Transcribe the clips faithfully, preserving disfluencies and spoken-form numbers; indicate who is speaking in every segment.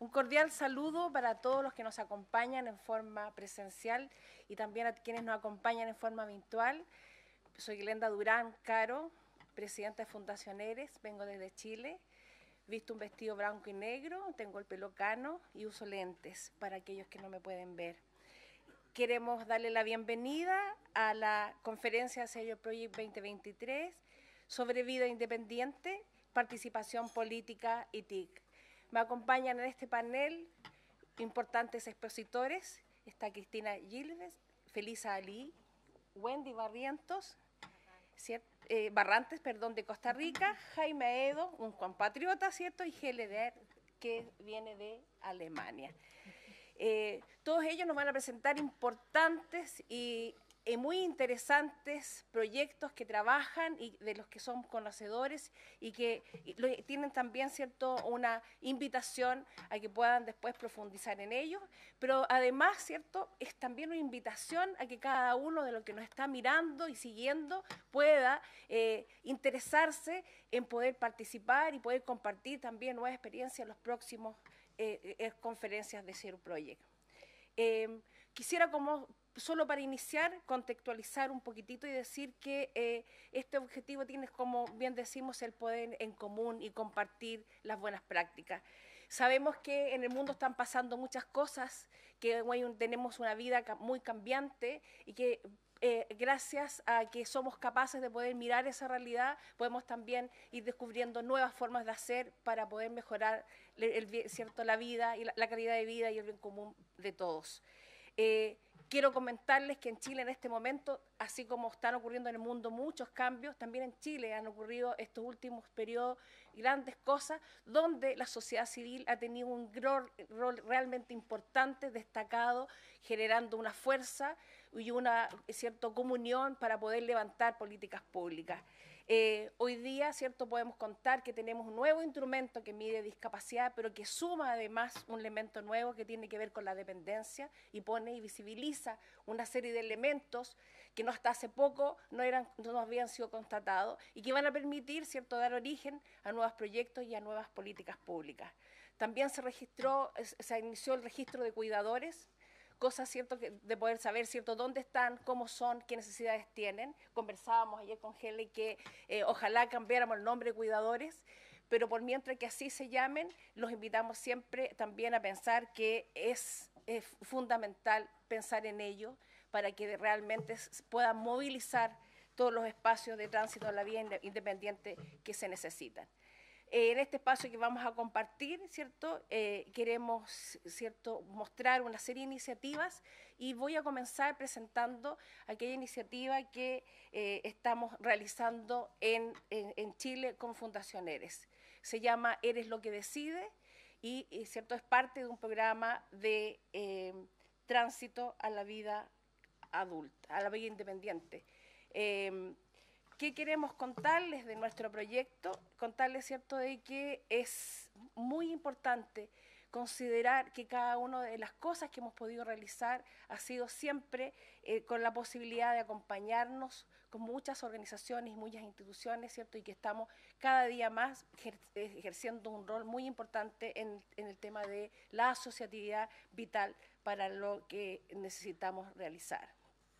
Speaker 1: Un cordial saludo para todos los que nos acompañan en forma presencial y también a quienes nos acompañan en forma virtual. Soy Glenda Durán Caro, presidenta de Fundación Eres, vengo desde Chile, visto un vestido blanco y negro, tengo el pelo cano y uso lentes para aquellos que no me pueden ver. Queremos darle la bienvenida a la conferencia Serio Project veinte veintitrés sobre vida independiente, participación política y T I C. Me acompañan en este panel importantes expositores. Está Cristina Gilves, Felisa Ali, Wendy Barrientos, eh, Barrantes, perdón, de Costa Rica, Jaime Aedo, un compatriota, ¿cierto? Y Heleder, que viene de Alemania. Eh, todos ellos nos van a presentar importantes y eh, muy interesantes proyectos que trabajan y de los que son conocedores y que y lo, tienen también cierto una invitación a que puedan después profundizar en ellos, pero además cierto es también una invitación a que cada uno de los que nos está mirando y siguiendo pueda eh, interesarse en poder participar y poder compartir también nuevas experiencias en los próximos eh, eh, conferencias de Zero Project. Eh, quisiera como solo para iniciar, contextualizar un poquitito y decir que eh, este objetivo tiene, como bien decimos, el poder en común y compartir las buenas prácticas. Sabemos que en el mundo están pasando muchas cosas, que hoy tenemos una vida muy cambiante y que eh, gracias a que somos capaces de poder mirar esa realidad, podemos también ir descubriendo nuevas formas de hacer para poder mejorar el, el, cierto, la vida y la, la calidad de vida y el bien común de todos. Eh, quiero comentarles que en Chile en este momento, así como están ocurriendo en el mundo muchos cambios, también en Chile han ocurrido estos últimos periodos grandes cosas donde la sociedad civil ha tenido un rol, rol realmente importante, destacado, generando una fuerza y una cierta comunión para poder levantar políticas públicas. Eh, hoy día, cierto, podemos contar que tenemos un nuevo instrumento que mide discapacidad, pero que suma además un elemento nuevo que tiene que ver con la dependencia y pone y visibiliza una serie de elementos que no hasta hace poco no, eran, no habían sido constatados y que van a permitir, cierto, dar origen a nuevos proyectos y a nuevas políticas públicas. También se registró, se inició el registro de cuidadores, cosas, cierto, que de poder saber, cierto, dónde están, cómo son, qué necesidades tienen. Conversábamos ayer con Heli que eh, ojalá cambiáramos el nombre de cuidadores, pero por mientras que así se llamen, los invitamos siempre también a pensar que es, es fundamental pensar en ello para que realmente puedan movilizar todos los espacios de tránsito a la vida independiente que se necesitan. Eh, en este espacio que vamos a compartir, ¿cierto? Eh, queremos, ¿cierto?, mostrar una serie de iniciativas y voy a comenzar presentando aquella iniciativa que eh, estamos realizando en, en, en Chile con Fundación Eres. Se llama Eres lo que decide y, y ¿cierto?, es parte de un programa de eh, tránsito a la vida adulta, a la vida independiente. Eh, ¿Qué queremos contarles de nuestro proyecto? Contarles, ¿cierto?, de que es muy importante considerar que cada una de las cosas que hemos podido realizar ha sido siempre eh, con la posibilidad de acompañarnos con muchas organizaciones y muchas instituciones, ¿cierto?, y que estamos cada día más ejerciendo un rol muy importante en, en el tema de la asociatividad vital para lo que necesitamos realizar.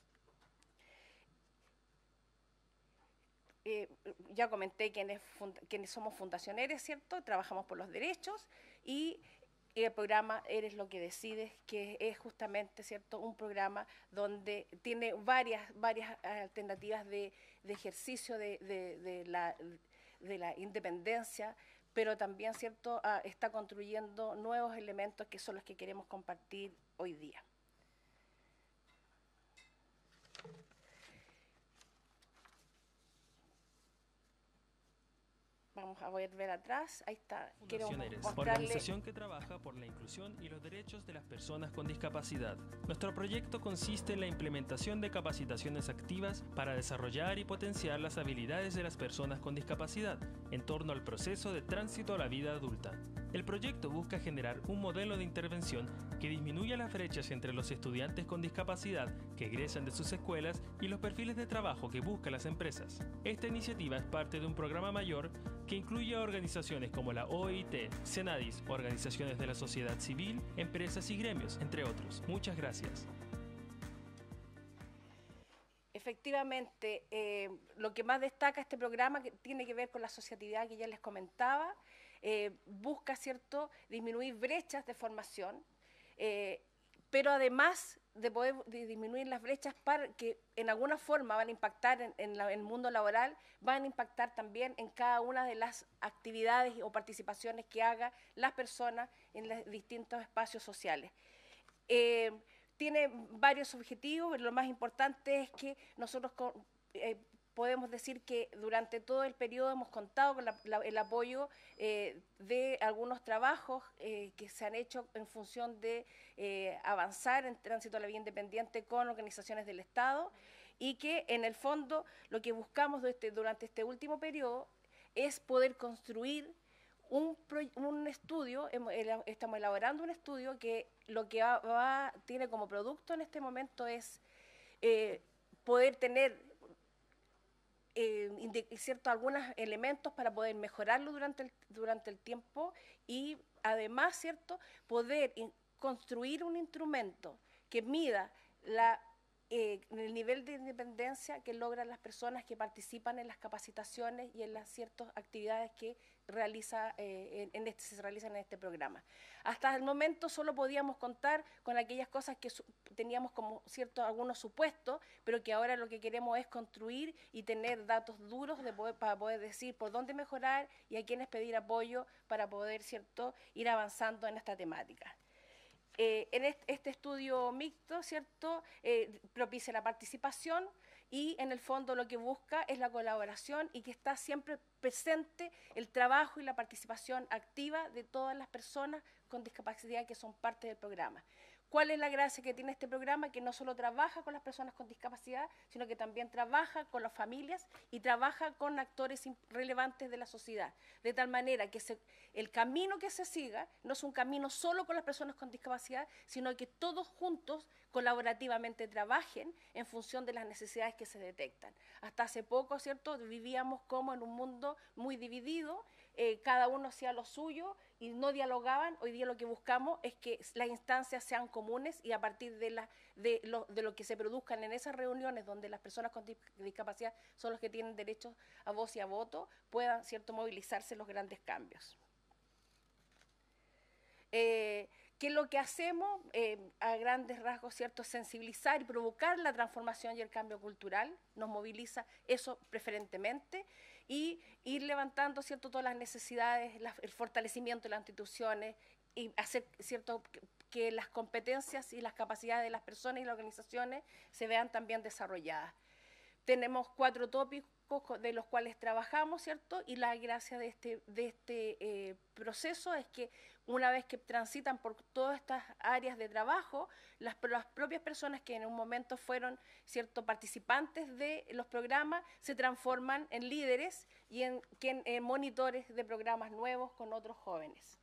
Speaker 1: Eh, ya comenté quiénes, quiénes somos Fundación Eres, ¿cierto? Trabajamos por los derechos y el programa Eres lo que decides, que es justamente, ¿cierto?, un programa donde tiene varias, varias alternativas de, de ejercicio de, de, de, la, de la independencia, pero también, ¿cierto?, ah, está construyendo nuevos elementos que son los que queremos compartir hoy día. Vamos a volver atrás, ahí está. Quiero
Speaker 2: Eres,
Speaker 1: mostrarle...
Speaker 2: organización que trabaja por la inclusión y los derechos de las personas con discapacidad. Nuestro proyecto consiste en la implementación de capacitaciones activas para desarrollar y potenciar las habilidades de las personas con discapacidad en torno al proceso de tránsito a la vida adulta. El proyecto busca generar un modelo de intervención que disminuya las brechas entre los estudiantes con discapacidad que egresan de sus escuelas y los perfiles de trabajo que buscan las empresas. Esta iniciativa es parte de un programa mayor que incluye a organizaciones como la O I T, Senadis, organizaciones de la sociedad civil, empresas y gremios, entre otros. Muchas gracias.
Speaker 1: Efectivamente, eh, lo que más destaca este programa que tiene que ver con la asociatividad que ya les comentaba. Eh, busca, ¿cierto?, disminuir brechas de formación, eh, pero además de poder de disminuir las brechas para que en alguna forma van a impactar en, en, la, en el mundo laboral, van a impactar también en cada una de las actividades o participaciones que hagan las personas en los distintos espacios sociales. Eh, tiene varios objetivos, lo más importante es que nosotros con, eh, podemos decir que durante todo el periodo hemos contado con la, la, el apoyo eh, de algunos trabajos eh, que se han hecho en función de eh, avanzar en tránsito a la vía independiente con organizaciones del Estado y que en el fondo lo que buscamos de este, durante este último periodo es poder construir un, un estudio, estamos elaborando un estudio que lo que va, va, tiene como producto en este momento es eh, poder tener Eh, cierto, algunos elementos para poder mejorarlo durante el, durante el tiempo y además, ¿cierto?, poder in, construir un instrumento que mida la, eh, el nivel de independencia que logran las personas que participan en las capacitaciones y en las ciertas actividades que realiza, eh, en, en este, se realizan en este programa. Hasta el momento solo podíamos contar con aquellas cosas que teníamos como cierto algunos supuestos, pero que ahora lo que queremos es construir y tener datos duros de poder, para poder decir por dónde mejorar y a quiénes pedir apoyo para poder, cierto, ir avanzando en esta temática. Eh, en este, este estudio mixto, ¿cierto?, eh, propicia la participación y en el fondo lo que busca es la colaboración y que está siempre presente el trabajo y la participación activa de todas las personas con discapacidad que son parte del programa. ¿Cuál es la gracia que tiene este programa? Que no solo trabaja con las personas con discapacidad, sino que también trabaja con las familias y trabaja con actores relevantes de la sociedad. De tal manera que se, el camino que se siga no es un camino solo con las personas con discapacidad, sino que todos juntos colaborativamente trabajen en función de las necesidades que se detectan. Hasta hace poco, ¿cierto?, vivíamos como en un mundo muy dividido, eh, cada uno hacía lo suyo y no dialogaban. Hoy día lo que buscamos es que las instancias sean comunes y a partir de, la, de, lo, de lo que se produzcan en esas reuniones donde las personas con discapacidad son los que tienen derecho a voz y a voto, puedan, ¿cierto?, movilizarse los grandes cambios. Eh, ¿Qué es lo que hacemos? Eh, a grandes rasgos, ¿cierto?, sensibilizar y provocar la transformación y el cambio cultural, nos moviliza eso preferentemente, y ir levantando, ¿cierto?, todas las necesidades, la, el fortalecimiento de las instituciones y hacer, ¿cierto?, que, que las competencias y las capacidades de las personas y las organizaciones se vean también desarrolladas. Tenemos cuatro tópicos de los cuales trabajamos, ¿cierto? Y la gracia de este, de este eh, proceso es que una vez que transitan por todas estas áreas de trabajo, las, las propias personas que en un momento fueron, ¿cierto?, participantes de los programas se transforman en líderes y en, en, en monitores de programas nuevos con otros jóvenes.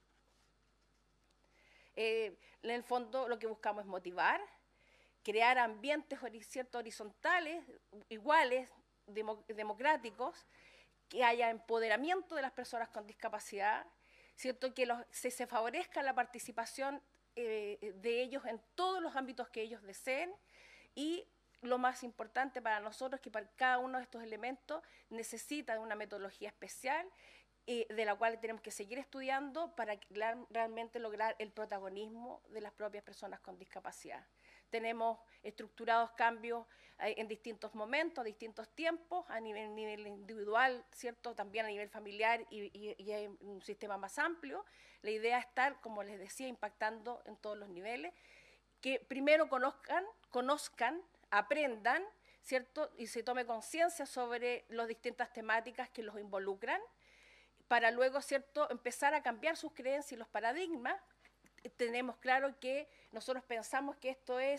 Speaker 1: Eh, en el fondo lo que buscamos es motivar, crear ambientes, ¿cierto?, horizontales, iguales, demo, democráticos, que haya empoderamiento de las personas con discapacidad, ¿cierto?, que los, se, se favorezca la participación eh, de ellos en todos los ámbitos que ellos deseen, y lo más importante para nosotros es que para cada uno de estos elementos necesita de una metodología especial eh, de la cual tenemos que seguir estudiando para realmente lograr el protagonismo de las propias personas con discapacidad. Tenemos estructurados cambios eh, en distintos momentos, a distintos tiempos, a nivel, nivel individual, ¿cierto?, también a nivel familiar y, y, y hay un sistema más amplio. La idea es estar, como les decía, impactando en todos los niveles, que primero conozcan, conozcan, aprendan, ¿cierto?, y se tome conciencia sobre las distintas temáticas que los involucran, para luego, ¿cierto?, empezar a cambiar sus creencias y los paradigmas. Tenemos claro que nosotros pensamos que esto es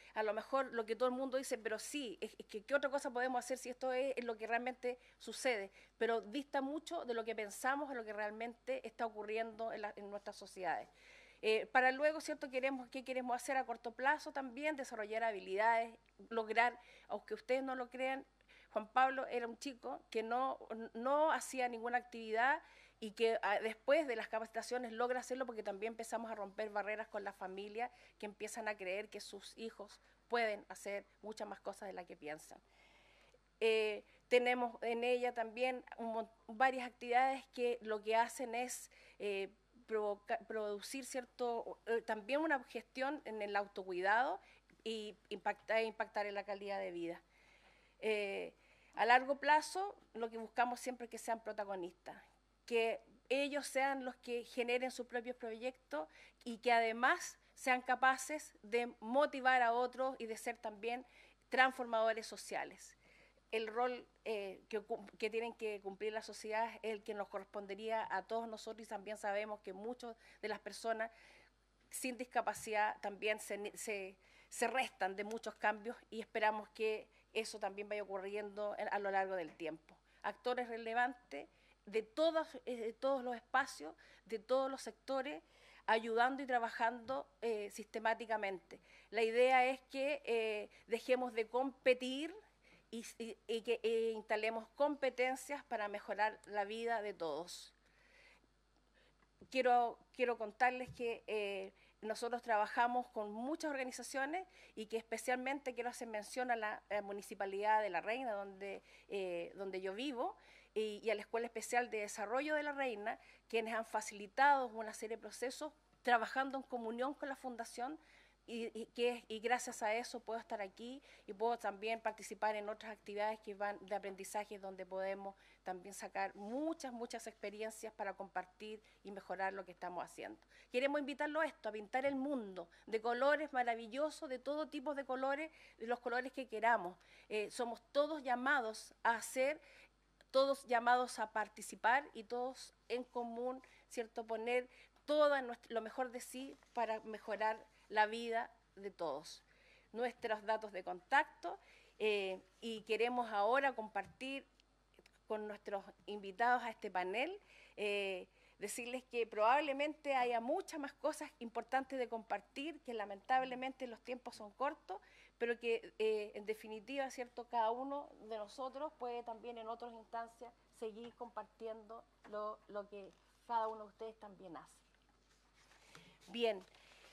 Speaker 1: a lo mejor lo que todo el mundo dice, pero sí, es, es que ¿qué otra cosa podemos hacer si esto es, es lo que realmente sucede? Pero dista mucho de lo que pensamos, a lo que realmente está ocurriendo en, la, en nuestras sociedades. Eh, para luego, ¿cierto? Queremos, ¿qué queremos hacer a corto plazo también? Desarrollar habilidades, lograr, aunque ustedes no lo crean, Juan Pablo era un chico que no, no hacía ninguna actividad y que a, después de las capacitaciones logra hacerlo porque también empezamos a romper barreras con la familia que empiezan a creer que sus hijos pueden hacer muchas más cosas de las que piensan. Eh, tenemos en ella también un, varias actividades que lo que hacen es eh, provoca, producir cierto, eh, también una gestión en el autocuidado y impactar, impactar en la calidad de vida. Eh, a largo plazo, lo que buscamos siempre es que sean protagonistas, que ellos sean los que generen sus propios proyectos y que además sean capaces de motivar a otros y de ser también transformadores sociales. El rol eh, que, que tienen que cumplir la sociedad es el que nos correspondería a todos nosotros y también sabemos que muchas de las personas sin discapacidad también se, se, se restan de muchos cambios y esperamos que eso también vaya ocurriendo a lo largo del tiempo. Actores relevantes de todos, de todos los espacios, de todos los sectores, ayudando y trabajando eh, sistemáticamente. La idea es que eh, dejemos de competir y, y, y que eh, instalemos competencias para mejorar la vida de todos. Quiero, quiero contarles que eh, nosotros trabajamos con muchas organizaciones y que especialmente quiero hacer mención a la, a la Municipalidad de La Reina, donde, eh, donde yo vivo, y, y a la Escuela Especial de Desarrollo de La Reina, quienes han facilitado una serie de procesos trabajando en comunión con la Fundación y, y, que, y gracias a eso puedo estar aquí y puedo también participar en otras actividades que van de aprendizaje donde podemos también sacar muchas, muchas experiencias para compartir y mejorar lo que estamos haciendo. Queremos invitarlo a esto, a pintar el mundo de colores maravillosos, de todo tipo de colores, de los colores que queramos. Eh, somos todos llamados a hacer, todos llamados a participar y todos en común, ¿cierto? Poner todo nuestro, lo mejor de sí para mejorar la vida de todos. Nuestros datos de contacto eh, y queremos ahora compartir con nuestros invitados a este panel, eh, decirles que probablemente haya muchas más cosas importantes de compartir, que lamentablemente los tiempos son cortos, pero que eh, en definitiva, ¿cierto? Cada uno de nosotros puede también en otras instancias seguir compartiendo lo, lo que cada uno de ustedes también hace. Bien.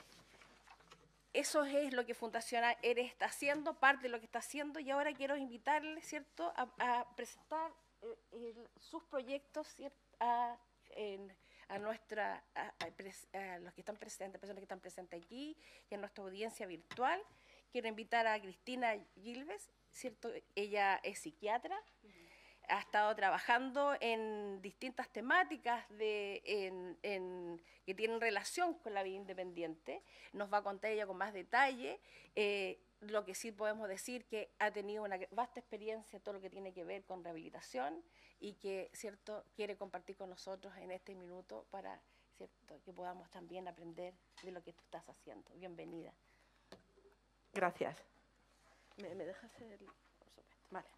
Speaker 1: Eso es lo que Fundación ERE está haciendo, parte de lo que está haciendo, y ahora quiero invitarles, ¿cierto?, a, a presentar eh, el, sus proyectos, ¿cierto?, a, en, a nuestra, a, a, a los que están presentes, personas que están presentes aquí, y a nuestra audiencia virtual. Quiero invitar a Cristina Gilves, ¿cierto? Ella es psiquiatra. Uh-huh. Ha estado trabajando en distintas temáticas de, en, en, que tienen relación con la vida independiente. Nos va a contar ella con más detalle. Eh, lo que sí podemos decir que ha tenido una vasta experiencia en todo lo que tiene que ver con rehabilitación y que, ¿cierto?, quiere compartir con nosotros en este minuto para, ¿cierto?, que podamos también aprender de lo que tú estás haciendo. Bienvenida.
Speaker 3: Gracias. ¿Me, me dejas el...? Vale.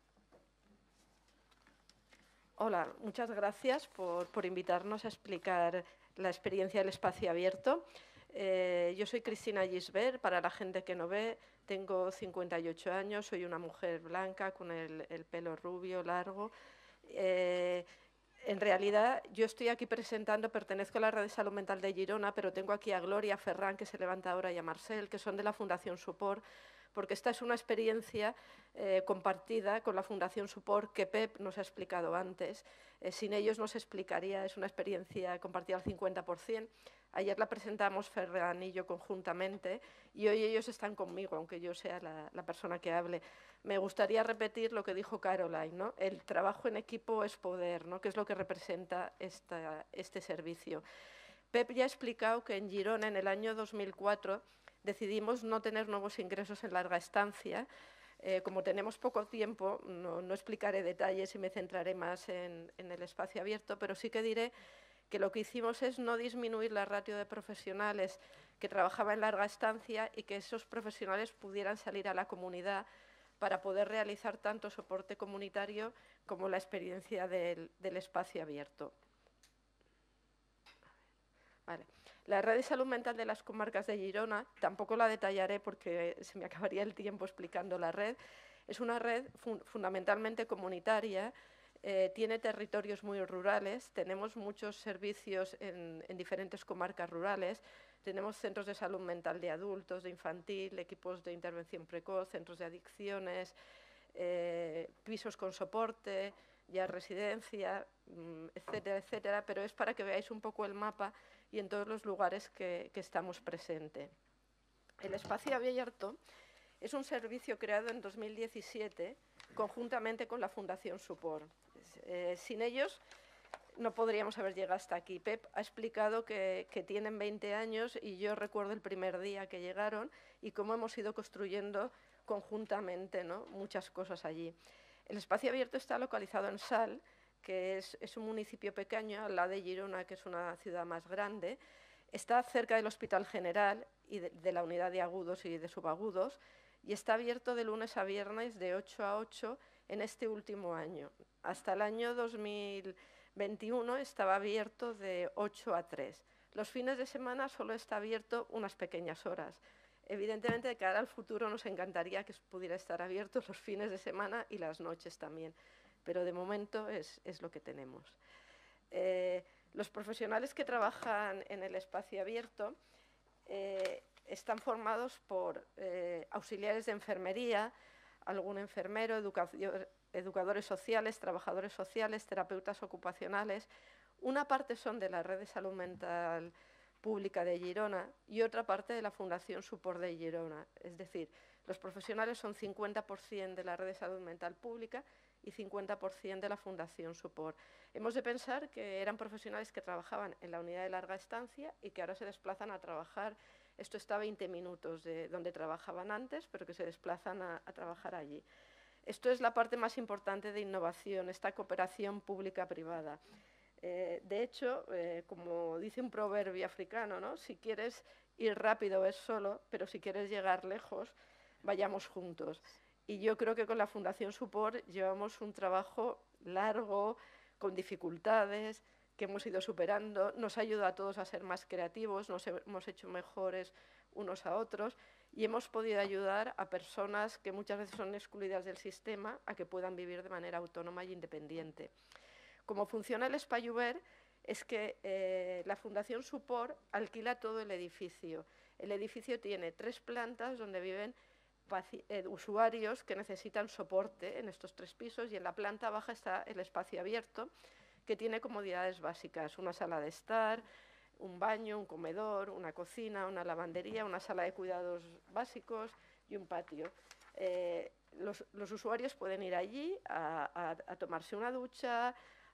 Speaker 3: Hola, muchas gracias por, por invitarnos a explicar la experiencia del espacio abierto. Eh, yo soy Cristina Gisbert, para la gente que no ve, tengo cincuenta y ocho años, soy una mujer blanca con el, el pelo rubio, largo. Eh, en realidad, yo estoy aquí presentando, pertenezco a la Red de Salud Mental de Girona, pero tengo aquí a Gloria Ferran, que se levanta ahora, y a Marcel, que son de la Fundación Suport, porque esta es una experiencia eh, compartida con la Fundación Suport que Pep nos ha explicado antes. Eh, sin ellos no se explicaría, es una experiencia compartida al cincuenta por cien. Ayer la presentamos Ferran y yo conjuntamente y hoy ellos están conmigo, aunque yo sea la, la persona que hable. Me gustaría repetir lo que dijo Caroline, ¿no? El trabajo en equipo es poder, ¿no?, que es lo que representa esta, este servicio. Pep ya ha explicado que en Girona, en el año dos mil cuatro, decidimos no tener nuevos ingresos en larga estancia. Eh, como tenemos poco tiempo, no, no explicaré detalles y me centraré más en, en el espacio abierto, pero sí que diré que lo que hicimos es no disminuir la ratio de profesionales que trabajaban en larga estancia y que esos profesionales pudieran salir a la comunidad para poder realizar tanto soporte comunitario como la experiencia del, del espacio abierto. Vale. La red de salud mental de las comarcas de Girona, tampoco la detallaré porque se me acabaría el tiempo explicando la red, es una red fun fundamentalmente comunitaria. Eh, tiene territorios muy rurales, tenemos muchos servicios en, en diferentes comarcas rurales, tenemos centros de salud mental de adultos, de infantil, equipos de intervención precoz, centros de adicciones, eh, pisos con soporte, ya residencia, etcétera, etcétera, pero es para que veáis un poco el mapa y en todos los lugares que, que estamos presentes. El espacio abierto es un servicio creado en dos mil diecisiete conjuntamente con la Fundación Suport. Eh, sin ellos no podríamos haber llegado hasta aquí. Pep ha explicado que, que tienen veinte años y yo recuerdo el primer día que llegaron y cómo hemos ido construyendo conjuntamente, ¿no?, muchas cosas allí. El espacio abierto está localizado en Sal, que es, es un municipio pequeño, al lado de Girona, que es una ciudad más grande. Está cerca del Hospital General y de, de la unidad de agudos y de subagudos, y está abierto de lunes a viernes de ocho a ocho en este último año. Hasta el año dos mil veintiuno estaba abierto de ocho a tres. Los fines de semana solo está abierto unas pequeñas horas. Evidentemente, de cara al futuro nos encantaría que pudiera estar abierto los fines de semana y las noches también, pero de momento es, es lo que tenemos. Eh, los profesionales que trabajan en el espacio abierto eh, están formados por eh, auxiliares de enfermería, algún enfermero, educador, educadores sociales, trabajadores sociales, terapeutas ocupacionales. Una parte son de la red de salud mental pública de Girona y otra parte de la Fundación Suport de Girona. Es decir, los profesionales son cincuenta por cien de la red de salud mental pública y cincuenta por cien de la Fundación Suport. Hemos de pensar que eran profesionales que trabajaban en la unidad de larga estancia y que ahora se desplazan a trabajar. Esto está a veinte minutos de donde trabajaban antes, pero que se desplazan a, a trabajar allí. Esto es la parte más importante de innovación, esta cooperación pública-privada. Eh, de hecho, eh, como dice un proverbio africano, ¿no?, si quieres ir rápido es solo, pero si quieres llegar lejos, vayamos juntos. Y yo creo que con la Fundación Suport llevamos un trabajo largo, con dificultades, que hemos ido superando, nos ayuda a todos a ser más creativos, nos hemos hecho mejores unos a otros y hemos podido ayudar a personas que muchas veces son excluidas del sistema a que puedan vivir de manera autónoma e independiente. Como funciona el Espai Obert es que eh, la Fundación Suport alquila todo el edificio. El edificio tiene tres plantas donde viven eh, usuarios que necesitan soporte en estos tres pisos y en la planta baja está el espacio abierto, que tiene comodidades básicas, una sala de estar, un baño, un comedor, una cocina, una lavandería, una sala de cuidados básicos y un patio. Eh, los, los usuarios pueden ir allí a, a, a tomarse una ducha,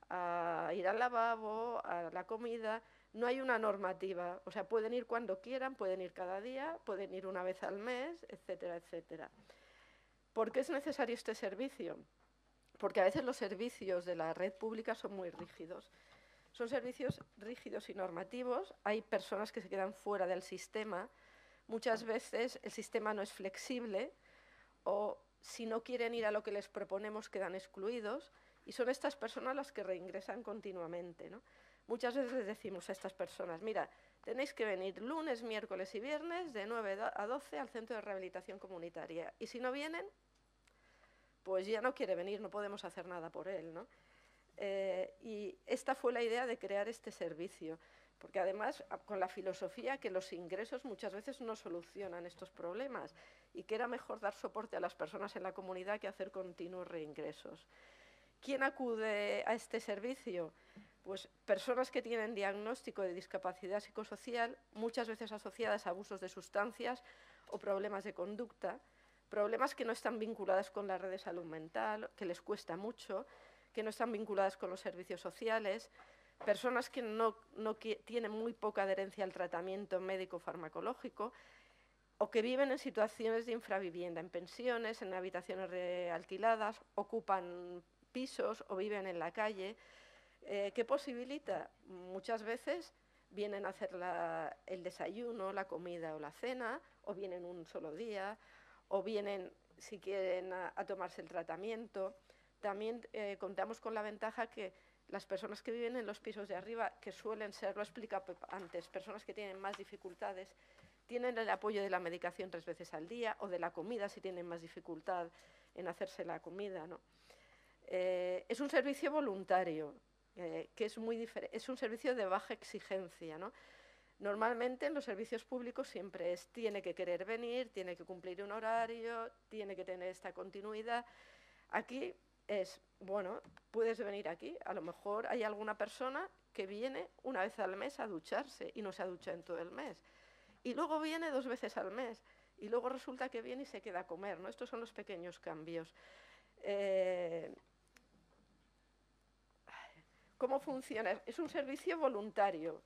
Speaker 3: a ir al lavabo, a la comida. No hay una normativa, o sea, pueden ir cuando quieran, pueden ir cada día, pueden ir una vez al mes, etcétera, etcétera. ¿Por qué es necesario este servicio? Porque a veces los servicios de la red pública son muy rígidos. Son servicios rígidos y normativos, hay personas que se quedan fuera del sistema, muchas veces el sistema no es flexible o si no quieren ir a lo que les proponemos quedan excluidos y son estas personas las que reingresan continuamente, ¿no? Muchas veces les decimos a estas personas, mira, tenéis que venir lunes, miércoles y viernes de nueve a doce al centro de rehabilitación comunitaria y si no vienen, pues ya no quiere venir, no podemos hacer nada por él, ¿no? Eh, y esta fue la idea de crear este servicio, porque además con la filosofía que los ingresos muchas veces no solucionan estos problemas y que era mejor dar soporte a las personas en la comunidad que hacer continuos reingresos. ¿Quién acude a este servicio? Pues personas que tienen diagnóstico de discapacidad psicosocial, muchas veces asociadas a abusos de sustancias o problemas de conducta, problemas que no están vinculadas con la red de salud mental, que les cuesta mucho, que no están vinculadas con los servicios sociales, personas que no, no que tienen muy poca adherencia al tratamiento médico farmacológico o que viven en situaciones de infravivienda, en pensiones, en habitaciones alquiladas, ocupan pisos o viven en la calle. Eh, ¿Qué posibilita? Muchas veces vienen a hacer la, el desayuno, la comida o la cena, o vienen un solo día, o vienen, si quieren, a, a tomarse el tratamiento. También eh, contamos con la ventaja que las personas que viven en los pisos de arriba, que suelen ser, lo explica antes, personas que tienen más dificultades, tienen el apoyo de la medicación tres veces al día, o de la comida si tienen más dificultad en hacerse la comida, ¿no? Eh, es un servicio voluntario, eh, que es, muy es un servicio de baja exigencia, ¿no? Normalmente en los servicios públicos siempre es, tiene que querer venir, tiene que cumplir un horario, tiene que tener esta continuidad. Aquí es, bueno, puedes venir aquí, a lo mejor hay alguna persona que viene una vez al mes a ducharse y no se ha duchado en todo el mes. Y luego viene dos veces al mes y luego resulta que viene y se queda a comer, ¿no? Estos son los pequeños cambios. Eh, ¿Cómo funciona? Es un servicio voluntario.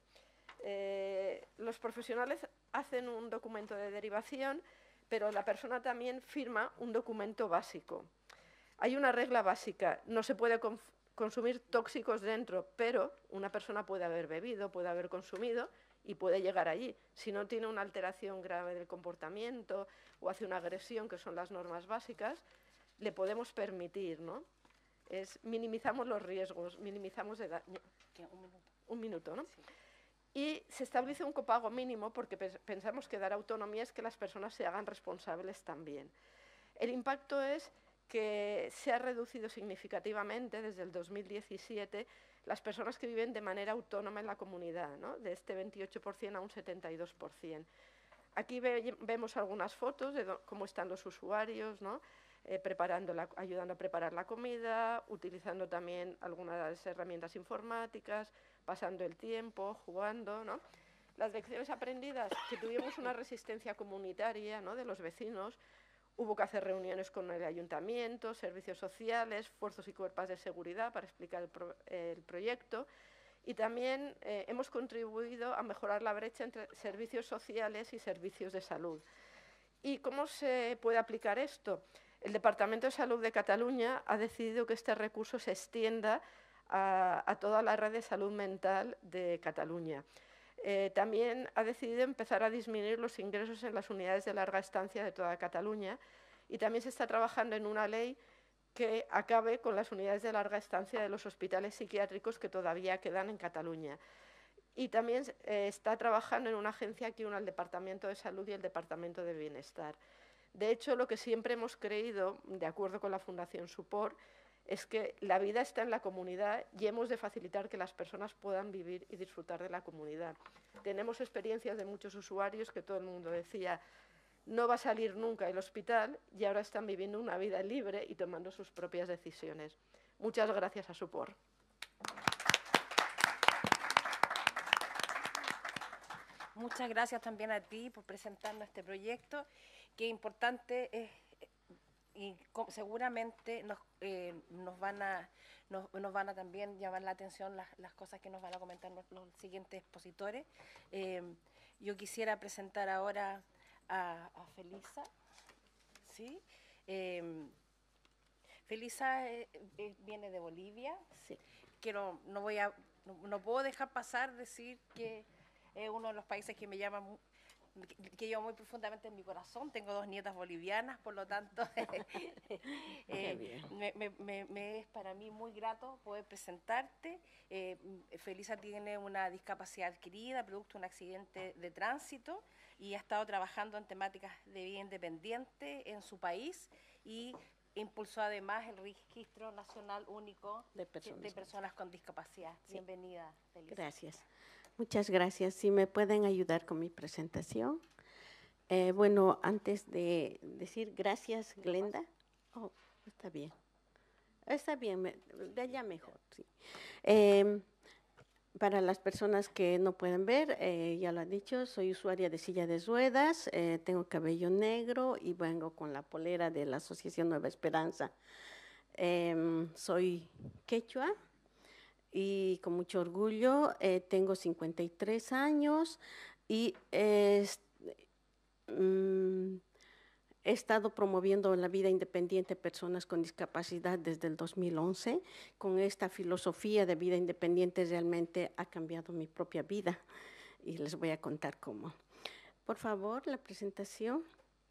Speaker 3: Eh, los profesionales hacen un documento de derivación, pero la persona también firma un documento básico. Hay una regla básica, no se puede consumir tóxicos dentro, pero una persona puede haber bebido, puede haber consumido y puede llegar allí. Si no tiene una alteración grave del comportamiento o hace una agresión, que son las normas básicas, le podemos permitir, ¿no? Es, minimizamos los riesgos, minimizamos de daño.
Speaker 1: Un minuto.
Speaker 3: Un minuto, ¿no?
Speaker 1: Sí.
Speaker 3: Y se establece un copago mínimo porque pensamos que dar autonomía es que las personas se hagan responsables también. El impacto es que se ha reducido significativamente desde el dos mil diecisiete las personas que viven de manera autónoma en la comunidad, ¿no? De este veintiocho por ciento a un setenta y dos por ciento. Aquí ve, vemos algunas fotos de do, cómo están los usuarios, ¿no? Eh, preparando la, ayudando a preparar la comida, utilizando también algunas herramientas informáticas, pasando el tiempo, jugando, ¿no? Las lecciones aprendidas, que tuvimos una resistencia comunitaria, ¿no? De los vecinos, hubo que hacer reuniones con el ayuntamiento, servicios sociales, fuerzas y cuerpos de seguridad para explicar el, pro, eh, el proyecto. Y también eh, hemos contribuido a mejorar la brecha entre servicios sociales y servicios de salud. ¿Y cómo se puede aplicar esto? El Departamento de Salud de Cataluña ha decidido que este recurso se extienda a, a toda la red de salud mental de Cataluña. Eh, también ha decidido empezar a disminuir los ingresos en las unidades de larga estancia de toda Cataluña y también se está trabajando en una ley que acabe con las unidades de larga estancia de los hospitales psiquiátricos que todavía quedan en Cataluña. Y también eh, está trabajando en una agencia que une al Departamento de Salud y el Departamento de Bienestar. De hecho, lo que siempre hemos creído, de acuerdo con la Fundación Suport, es que la vida está en la comunidad y hemos de facilitar que las personas puedan vivir y disfrutar de la comunidad. Tenemos experiencias de muchos usuarios que todo el mundo decía, no va a salir nunca del hospital y ahora están viviendo una vida libre y tomando sus propias decisiones. Muchas gracias a Suport.
Speaker 1: Muchas gracias también a ti por presentarnos este proyecto, que es importante es, y seguramente nos, eh, nos, van a, nos, nos van a también llamar la atención las, las cosas que nos van a comentar los, los siguientes expositores. Eh, yo quisiera presentar ahora a, a Felisa. ¿Sí? Eh, Felisa eh, eh, viene de Bolivia.
Speaker 4: Sí.
Speaker 1: Quiero, no, voy a, no, no puedo dejar pasar decir que es uno de los países que me llama, que llevo muy profundamente en mi corazón. Tengo dos nietas bolivianas, por lo tanto, eh, me, me, me, me es para mí muy grato poder presentarte. Eh, Felisa tiene una discapacidad adquirida, producto de un accidente de tránsito, y ha estado trabajando en temáticas de vida independiente en su país y impulsó además el Registro Nacional Único
Speaker 4: de Personas,
Speaker 1: de personas con Discapacidad. Sí. Bienvenida, Felisa.
Speaker 4: Gracias. Muchas gracias. Si me pueden ayudar con mi presentación. Eh, bueno, antes de decir gracias, Glenda. Oh, está bien. Está bien, de allá mejor, sí. Eh, para las personas que no pueden ver, eh, ya lo han dicho, soy usuaria de silla de ruedas, eh, tengo cabello negro y vengo con la polera de la Asociación Nueva Esperanza. Eh, soy quechua. Y con mucho orgullo, eh, tengo cincuenta y tres años y eh, mm, He estado promoviendo la vida independiente de personas con discapacidad desde el dos mil once. Con esta filosofía de vida independiente realmente ha cambiado mi propia vida y les voy a contar cómo. Por favor, la presentación.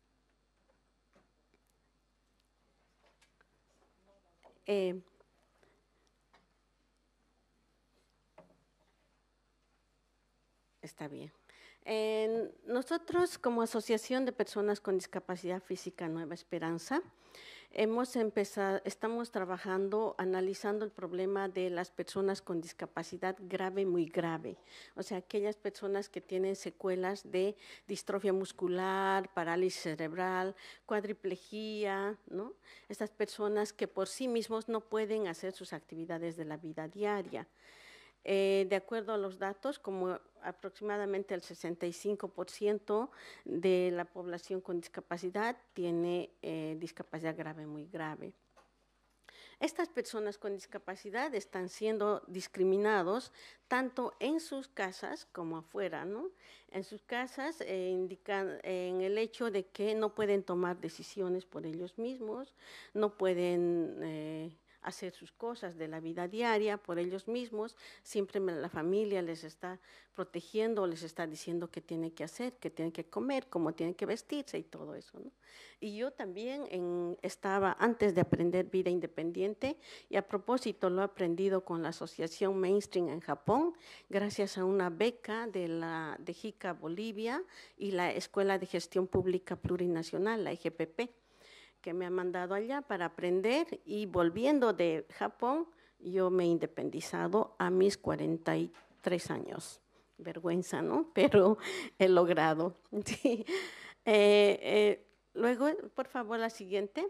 Speaker 4: Eh, está bien. Eh, nosotros, como Asociación de Personas con Discapacidad Física Nueva Esperanza, hemos empezado, estamos trabajando, analizando el problema de las personas con discapacidad grave, muy grave. O sea, aquellas personas que tienen secuelas de distrofia muscular, parálisis cerebral, cuadriplegia, ¿no? Estas personas que por sí mismos no pueden hacer sus actividades de la vida diaria. Eh, de acuerdo a los datos, como aproximadamente el sesenta y cinco por ciento de la población con discapacidad tiene eh, discapacidad grave, muy grave. Estas personas con discapacidad están siendo discriminados tanto en sus casas como afuera, ¿no? En sus casas eh, indican en el hecho de que no pueden tomar decisiones por ellos mismos, no pueden eh, hacer sus cosas de la vida diaria por ellos mismos, siempre la familia les está protegiendo, les está diciendo qué tienen que hacer, qué tienen que comer, cómo tienen que vestirse y todo eso, ¿no? Y yo también en, estaba, antes de aprender vida independiente, y a propósito lo he aprendido con la Asociación Mainstream en Japón, gracias a una beca de la de JICA Bolivia y la Escuela de Gestión Pública Plurinacional, la E G P P, que me ha mandado allá para aprender, y volviendo de Japón, yo me he independizado a mis cuarenta y tres años. Vergüenza, ¿no? Pero he logrado. Sí. Eh, eh, luego, por favor, la siguiente.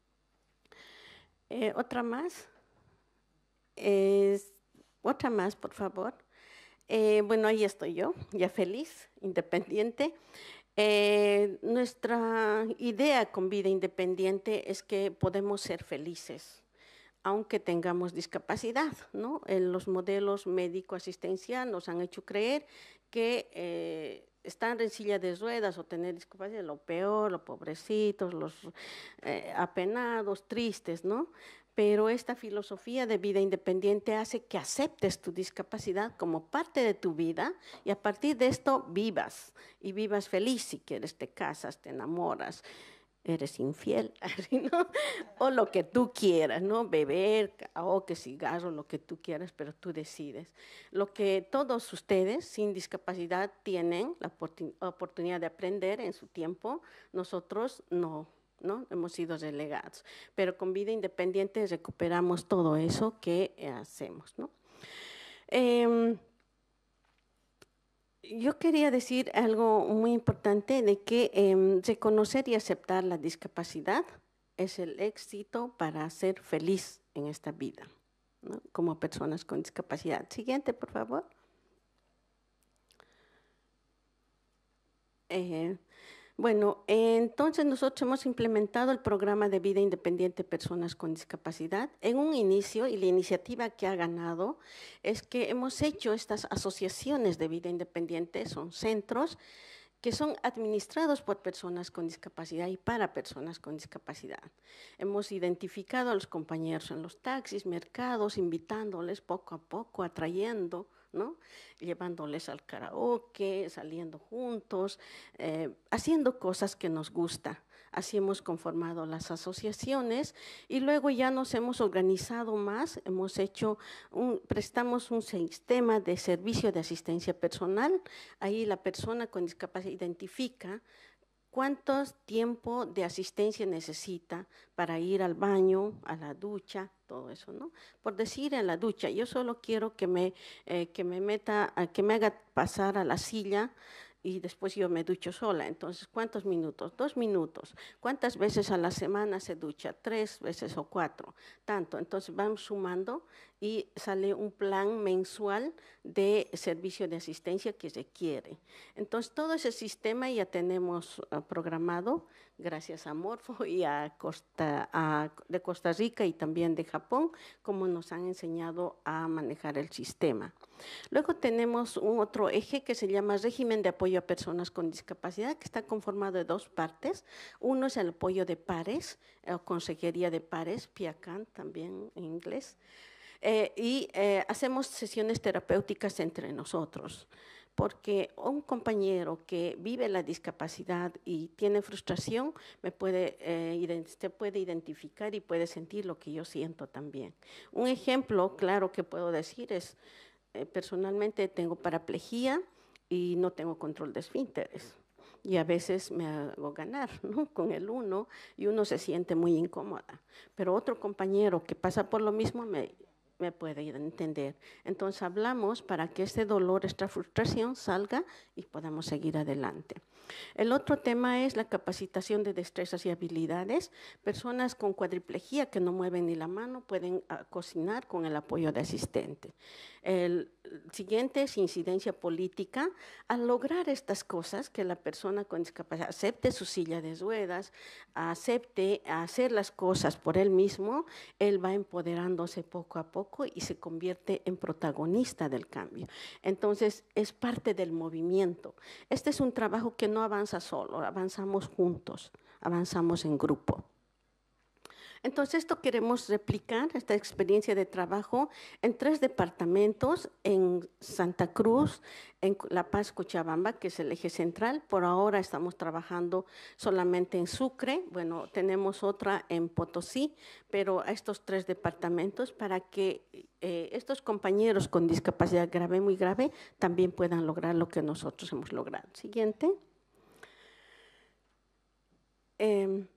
Speaker 4: Eh, otra más. Eh, otra más, por favor. Eh, bueno, ahí estoy yo, ya feliz, independiente. Eh, nuestra idea con vida independiente es que podemos ser felices, aunque tengamos discapacidad, ¿no? En los modelos médico-asistenciales nos han hecho creer que eh, estar en silla de ruedas o tener discapacidad es lo peor, los pobrecitos, los eh, apenados, tristes, ¿no? Pero esta filosofía de vida independiente hace que aceptes tu discapacidad como parte de tu vida y a partir de esto vivas, y vivas feliz. Si quieres te casas, te enamoras, eres infiel, ¿no? O lo que tú quieras, ¿no? Beber, o que cigarro, lo que tú quieras, pero tú decides. Lo que todos ustedes sin discapacidad tienen la oportunidad de aprender en su tiempo, nosotros no. ¿no? Hemos sido relegados, pero con vida independiente recuperamos todo eso que eh, hacemos, ¿no? Eh, yo quería decir algo muy importante de que eh, reconocer y aceptar la discapacidad es el éxito para ser feliz en esta vida, ¿no? Como personas con discapacidad. Siguiente, por favor. Eh, Bueno, entonces nosotros hemos implementado el programa de vida independiente de personas con discapacidad. En un inicio, y la iniciativa que ha ganado, es que hemos hecho estas asociaciones de vida independiente, son centros que son administrados por personas con discapacidad y para personas con discapacidad. Hemos identificado a los compañeros en los taxis, mercados, invitándoles poco a poco, atrayendo, ¿no? Llevándoles al karaoke, saliendo juntos, eh, haciendo cosas que nos gusta. Así hemos conformado las asociaciones y luego ya nos hemos organizado más, hemos hecho, un, prestamos un sistema de servicio de asistencia personal. Ahí la persona con discapacidad identifica cuánto tiempo de asistencia necesita para ir al baño, a la ducha, todo eso, ¿no? Por decir, en la ducha, yo solo quiero que me, eh, que me meta, que me haga pasar a la silla y después yo me ducho sola. Entonces, ¿cuántos minutos? Dos minutos. ¿Cuántas veces a la semana se ducha? Tres veces o cuatro. Tanto. Entonces, vamos sumando y sale un plan mensual de servicio de asistencia que requiere. Entonces, todo ese sistema ya tenemos uh, programado, gracias a Morfo y a Costa, a, de Costa Rica y también de Japón, como nos han enseñado a manejar el sistema. Luego tenemos un otro eje que se llama régimen de apoyo a personas con discapacidad, que está conformado de dos partes. Uno es el apoyo de pares, o consejería de pares, P I A C A N también en inglés, eh, y eh, hacemos sesiones terapéuticas entre nosotros, porque un compañero que vive la discapacidad y tiene frustración, me puede, eh, se puede identificar y puede sentir lo que yo siento también. Un ejemplo claro que puedo decir es, eh, personalmente tengo paraplegia y no tengo control de esfínteres. Y a veces me hago ganar, ¿no?, con el uno, y uno se siente muy incómoda. Pero otro compañero que pasa por lo mismo me, me puede entender. Entonces hablamos para que este dolor, esta frustración salga y podamos seguir adelante. El otro tema es la capacitación de destrezas y habilidades. Personas con cuadriplegia que no mueven ni la mano pueden uh, cocinar con el apoyo de asistente. El siguiente es incidencia política. Al lograr estas cosas, que la persona con discapacidad acepte su silla de ruedas, acepte hacer las cosas por él mismo, él va empoderándose poco a poco y se convierte en protagonista del cambio. Entonces, es parte del movimiento. Este es un trabajo que no avanza solo, avanzamos juntos, avanzamos en grupo. Entonces, esto queremos replicar, esta experiencia de trabajo, en tres departamentos, en Santa Cruz, en La Paz, Cochabamba, que es el eje central. Por ahora estamos trabajando solamente en Sucre, bueno, tenemos otra en Potosí, pero a estos tres departamentos para que eh, estos compañeros con discapacidad grave, muy grave, también puedan lograr lo que nosotros hemos logrado. Siguiente. Eh,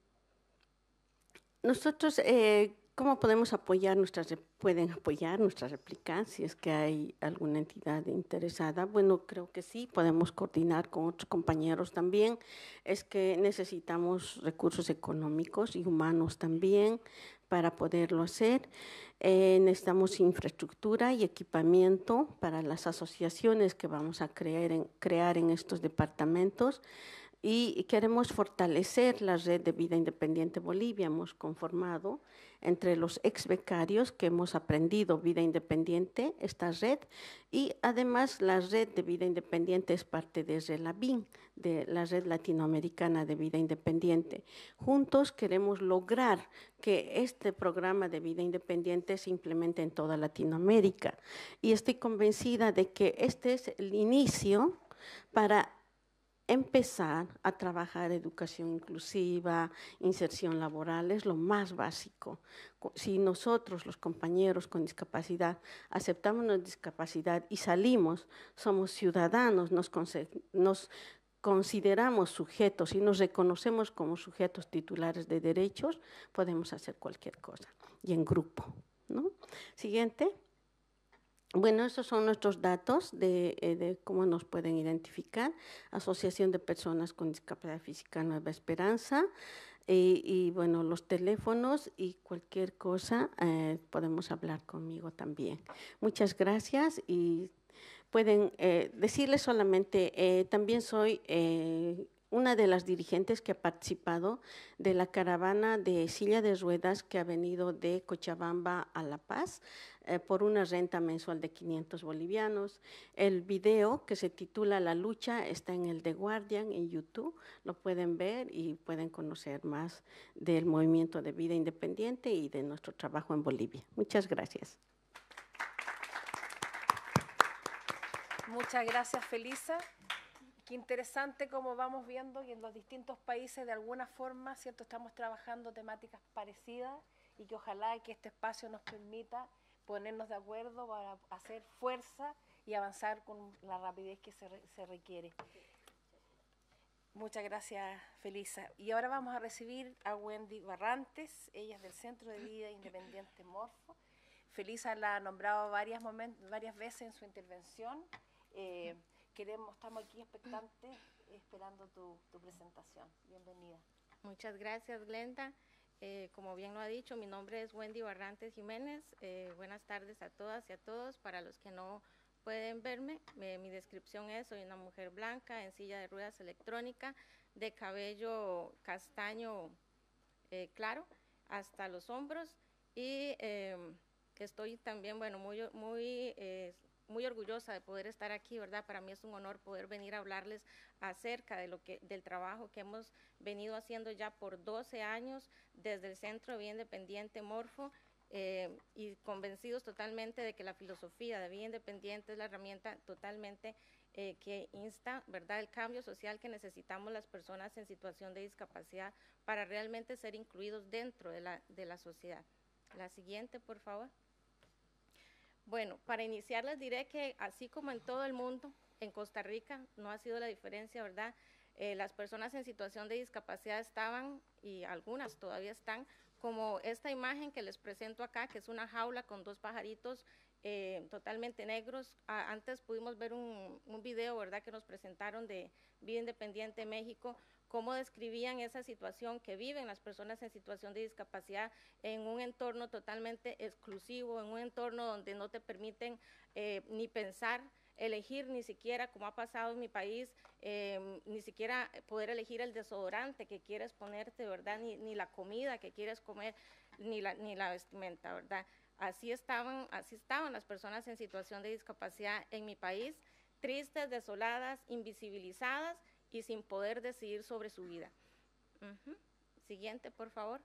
Speaker 4: Nosotros, eh, ¿cómo podemos apoyar nuestras, pueden apoyar nuestra réplica si es que hay alguna entidad interesada? Bueno, creo que sí, podemos coordinar con otros compañeros también. Es que necesitamos recursos económicos y humanos también para poderlo hacer. Eh, necesitamos infraestructura y equipamiento para las asociaciones que vamos a crear en, crear en estos departamentos. Y queremos fortalecer la red de Vida Independiente Bolivia. Hemos conformado entre los ex becarios que hemos aprendido Vida Independiente, esta red, y además la red de Vida Independiente es parte de RELAVIN, de la Red Latinoamericana de Vida Independiente. Juntos queremos lograr que este programa de Vida Independiente se implemente en toda Latinoamérica. Y estoy convencida de que este es el inicio para empezar a trabajar educación inclusiva, inserción laboral, es lo más básico. Si nosotros, los compañeros con discapacidad, aceptamos nuestra discapacidad y salimos, somos ciudadanos, nos, nos consideramos sujetos y nos reconocemos como sujetos titulares de derechos, podemos hacer cualquier cosa, y en grupo, ¿no? Siguiente. Bueno, esos son nuestros datos de, de cómo nos pueden identificar. Asociación de Personas con Discapacidad Física Nueva Esperanza. Y, y bueno, los teléfonos y cualquier cosa eh, podemos hablar conmigo también. Muchas gracias y pueden eh, decirles solamente, eh, también soy eh, una de las dirigentes que ha participado de la caravana de silla de ruedas que ha venido de Cochabamba a La Paz eh, por una renta mensual de quinientos bolivianos. El video que se titula La Lucha está en el The Guardian en YouTube, lo pueden ver y pueden conocer más del movimiento de vida independiente y de nuestro trabajo en Bolivia. Muchas gracias.
Speaker 1: Muchas gracias, Felisa. Qué interesante cómo vamos viendo que en los distintos países de alguna forma, ¿cierto?, estamos trabajando temáticas parecidas y que ojalá que este espacio nos permita ponernos de acuerdo para hacer fuerza y avanzar con la rapidez que se, re, se requiere. Muchas gracias, Felisa. Y ahora vamos a recibir a Wendy Barrantes, ella es del Centro de Vida Independiente Morfo. Felisa la ha nombrado varias, momentos, varias veces en su intervención. Eh, Queremos, estamos aquí expectantes, esperando tu, tu presentación. Bienvenida.
Speaker 5: Muchas gracias, Glenda. Eh, como bien lo ha dicho, mi nombre es Wendy Barrantes Jiménez. Eh, buenas tardes a todas y a todos. Para los que no pueden verme, me, mi descripción es: soy una mujer blanca en silla de ruedas electrónica, de cabello castaño eh, claro hasta los hombros, y eh, estoy también, bueno, muy, muy, eh, muy orgullosa de poder estar aquí, ¿verdad? Para mí es un honor poder venir a hablarles acerca de lo que, del trabajo que hemos venido haciendo ya por doce años desde el Centro de Vida Independiente Morfo, eh, y convencidos totalmente de que la filosofía de vida independiente es la herramienta totalmente eh, que insta, ¿verdad?, el cambio social que necesitamos las personas en situación de discapacidad para realmente ser incluidos dentro de la, de la sociedad. La siguiente, por favor. Bueno, para iniciar les diré que así como en todo el mundo, en Costa Rica no ha sido la diferencia, ¿verdad? Eh, las personas en situación de discapacidad estaban, y algunas todavía están, como esta imagen que les presento acá, que es una jaula con dos pajaritos eh, totalmente negros. Ah, antes pudimos ver un, un video, ¿verdad?, que nos presentaron de Vida Independiente México, cómo describían esa situación que viven las personas en situación de discapacidad en un entorno totalmente exclusivo, en un entorno donde no te permiten eh, ni pensar, elegir ni siquiera, como ha pasado en mi país, eh, ni siquiera poder elegir el desodorante que quieres ponerte, ¿verdad? Ni, ni la comida que quieres comer, ni la, ni la vestimenta, ¿verdad? Así estaban, así estaban las personas en situación de discapacidad en mi país, tristes, desoladas, invisibilizadas y sin poder decidir sobre su vida. Uh-huh. Siguiente, por favor.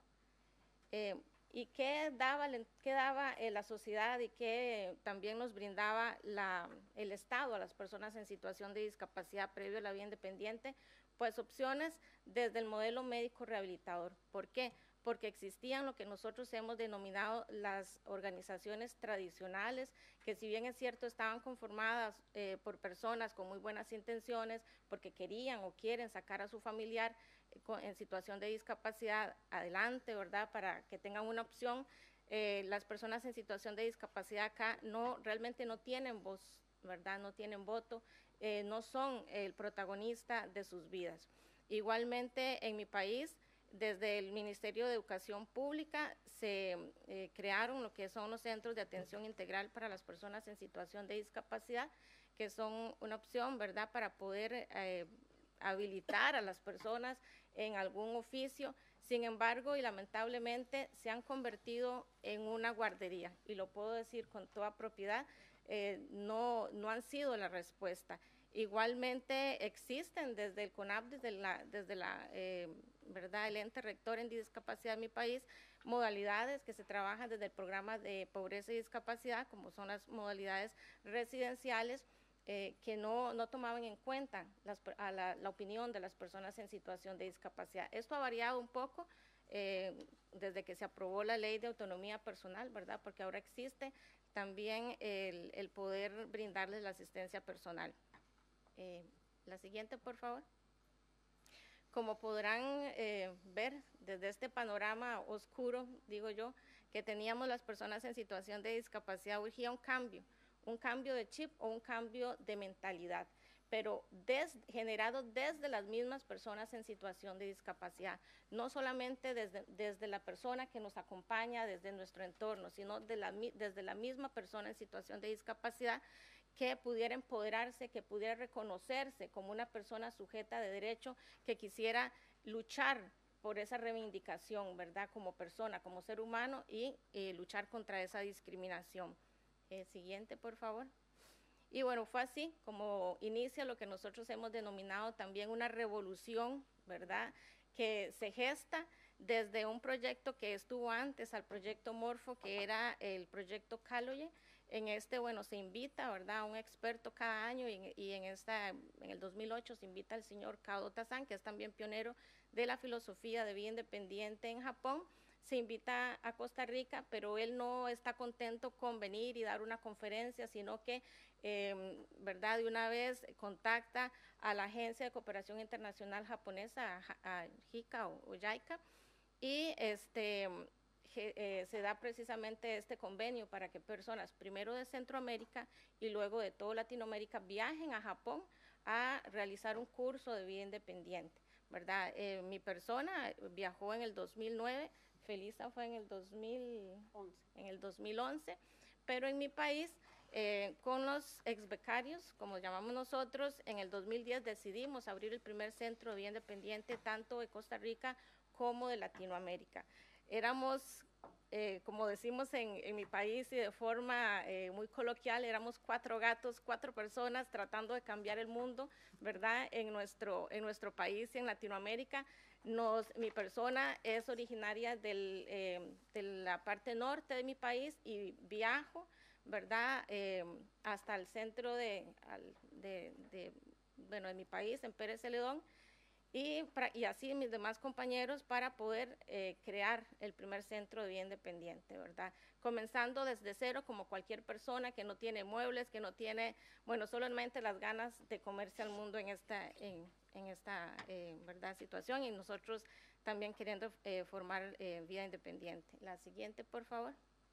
Speaker 5: Eh, ¿Y qué daba, qué daba eh, la sociedad y qué también nos brindaba la, el Estado a las personas en situación de discapacidad previo a la vida independiente? Pues opciones desde el modelo médico rehabilitador. ¿Por qué? Porque existían lo que nosotros hemos denominado las organizaciones tradicionales, que si bien es cierto estaban conformadas eh, por personas con muy buenas intenciones, porque querían o quieren sacar a su familiar en situación de discapacidad adelante, ¿verdad?, para que tengan una opción. Eh, las personas en situación de discapacidad acá no, realmente no tienen voz, ¿verdad?, no tienen voto, eh, no son el protagonista de sus vidas. Igualmente en mi país, desde el Ministerio de Educación Pública se eh, crearon lo que son los centros de atención integral para las personas en situación de discapacidad, que son una opción, ¿verdad?, para poder eh, habilitar a las personas en algún oficio. Sin embargo, y lamentablemente, se han convertido en una guardería, y lo puedo decir con toda propiedad, eh, no, no han sido la respuesta. Igualmente existen desde el CONAP, desde la, desde la eh, ¿verdad?, el ente rector en discapacidad en mi país, modalidades que se trabajan desde el programa de pobreza y discapacidad, como son las modalidades residenciales, Eh, que no, no tomaban en cuenta las, a la, la opinión de las personas en situación de discapacidad. Esto ha variado un poco eh, desde que se aprobó la ley de autonomía personal, ¿verdad?, porque ahora existe también el, el poder brindarles la asistencia personal. Eh, la siguiente, por favor. Como podrán eh, ver desde este panorama oscuro, digo yo, que teníamos las personas en situación de discapacidad, urgía un cambio, un cambio de chip o un cambio de mentalidad, pero des, generado desde las mismas personas en situación de discapacidad, no solamente desde, desde la persona que nos acompaña, desde nuestro entorno, sino de la, desde la misma persona en situación de discapacidad, que pudiera empoderarse, que pudiera reconocerse como una persona sujeta de derecho, que quisiera luchar por esa reivindicación, ¿verdad?, como persona, como ser humano, y eh, luchar contra esa discriminación. Eh, siguiente, por favor. Y bueno, fue así como inicia lo que nosotros hemos denominado también una revolución, ¿verdad?, que se gesta desde un proyecto que estuvo antes al proyecto Morfo, que era el proyecto Caloye. En este, bueno, se invita, ¿verdad?, a un experto cada año, y, en, y en, esta, en el dos mil ocho se invita al señor Kao Tazan, que es también pionero de la filosofía de vida independiente en Japón. Se invita a Costa Rica, pero él no está contento con venir y dar una conferencia, sino que, eh, ¿verdad?, de una vez contacta a la Agencia de Cooperación Internacional Japonesa, a, a JICA o, o JICA, y este, eh, se da precisamente este convenio para que personas, primero de Centroamérica y luego de toda Latinoamérica, viajen a Japón a realizar un curso de vida independiente, ¿verdad? Eh, mi persona viajó en el dos mil nueve, Felisa fue en el dos mil once, en el dos mil once, pero en mi país, eh, con los ex becarios, como llamamos nosotros, en el dos mil diez decidimos abrir el primer centro de vida independiente, tanto de Costa Rica como de Latinoamérica. Éramos, eh, como decimos en, en mi país y de forma eh, muy coloquial, éramos cuatro gatos, cuatro personas tratando de cambiar el mundo, ¿verdad? En nuestro, en nuestro país y en Latinoamérica. Nos, mi persona es originaria del, eh, de la parte norte de mi país y viajo, ¿verdad? Eh, hasta el centro de, de, de, bueno, de mi país, en Pérez Celedón, y, para, y así mis demás compañeros para poder eh, crear el primer centro de vida independiente, ¿verdad? Comenzando desde cero como cualquier persona que no tiene muebles, que no tiene, bueno, solamente las ganas de comerse al mundo en esta, en, en esta eh, ¿verdad? situación, y nosotros también queriendo eh, formar eh, vida independiente. La siguiente, por favor.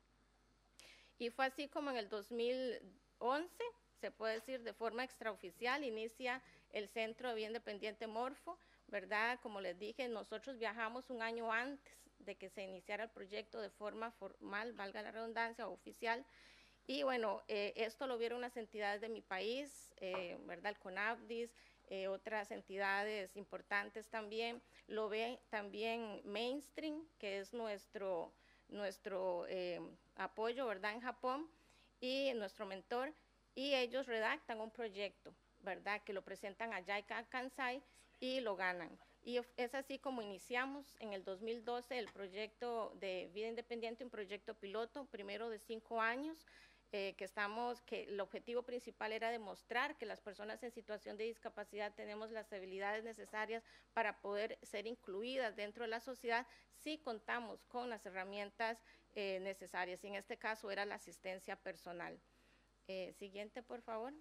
Speaker 5: Y fue así como en el dos mil once, se puede decir de forma extraoficial, inicia el Centro de Vida Independiente Morfo, ¿verdad? Como les dije, nosotros viajamos un año antes de que se iniciara el proyecto de forma formal, valga la redundancia, oficial. Y bueno, eh, esto lo vieron las entidades de mi país, eh, ¿verdad? El CONAVDIS, eh, otras entidades importantes también. Lo ve también Mainstream, que es nuestro, nuestro eh, apoyo, ¿verdad? En Japón, y nuestro mentor, y ellos redactan un proyecto, ¿verdad? Que lo presentan a JICA Kansai y lo ganan. Y es así como iniciamos en el dos mil doce el proyecto de vida independiente, un proyecto piloto, primero de cinco años, eh, que estamos, que el objetivo principal era demostrar que las personas en situación de discapacidad tenemos las habilidades necesarias para poder ser incluidas dentro de la sociedad si contamos con las herramientas eh, necesarias, y en este caso era la asistencia personal. Eh, siguiente, por favor.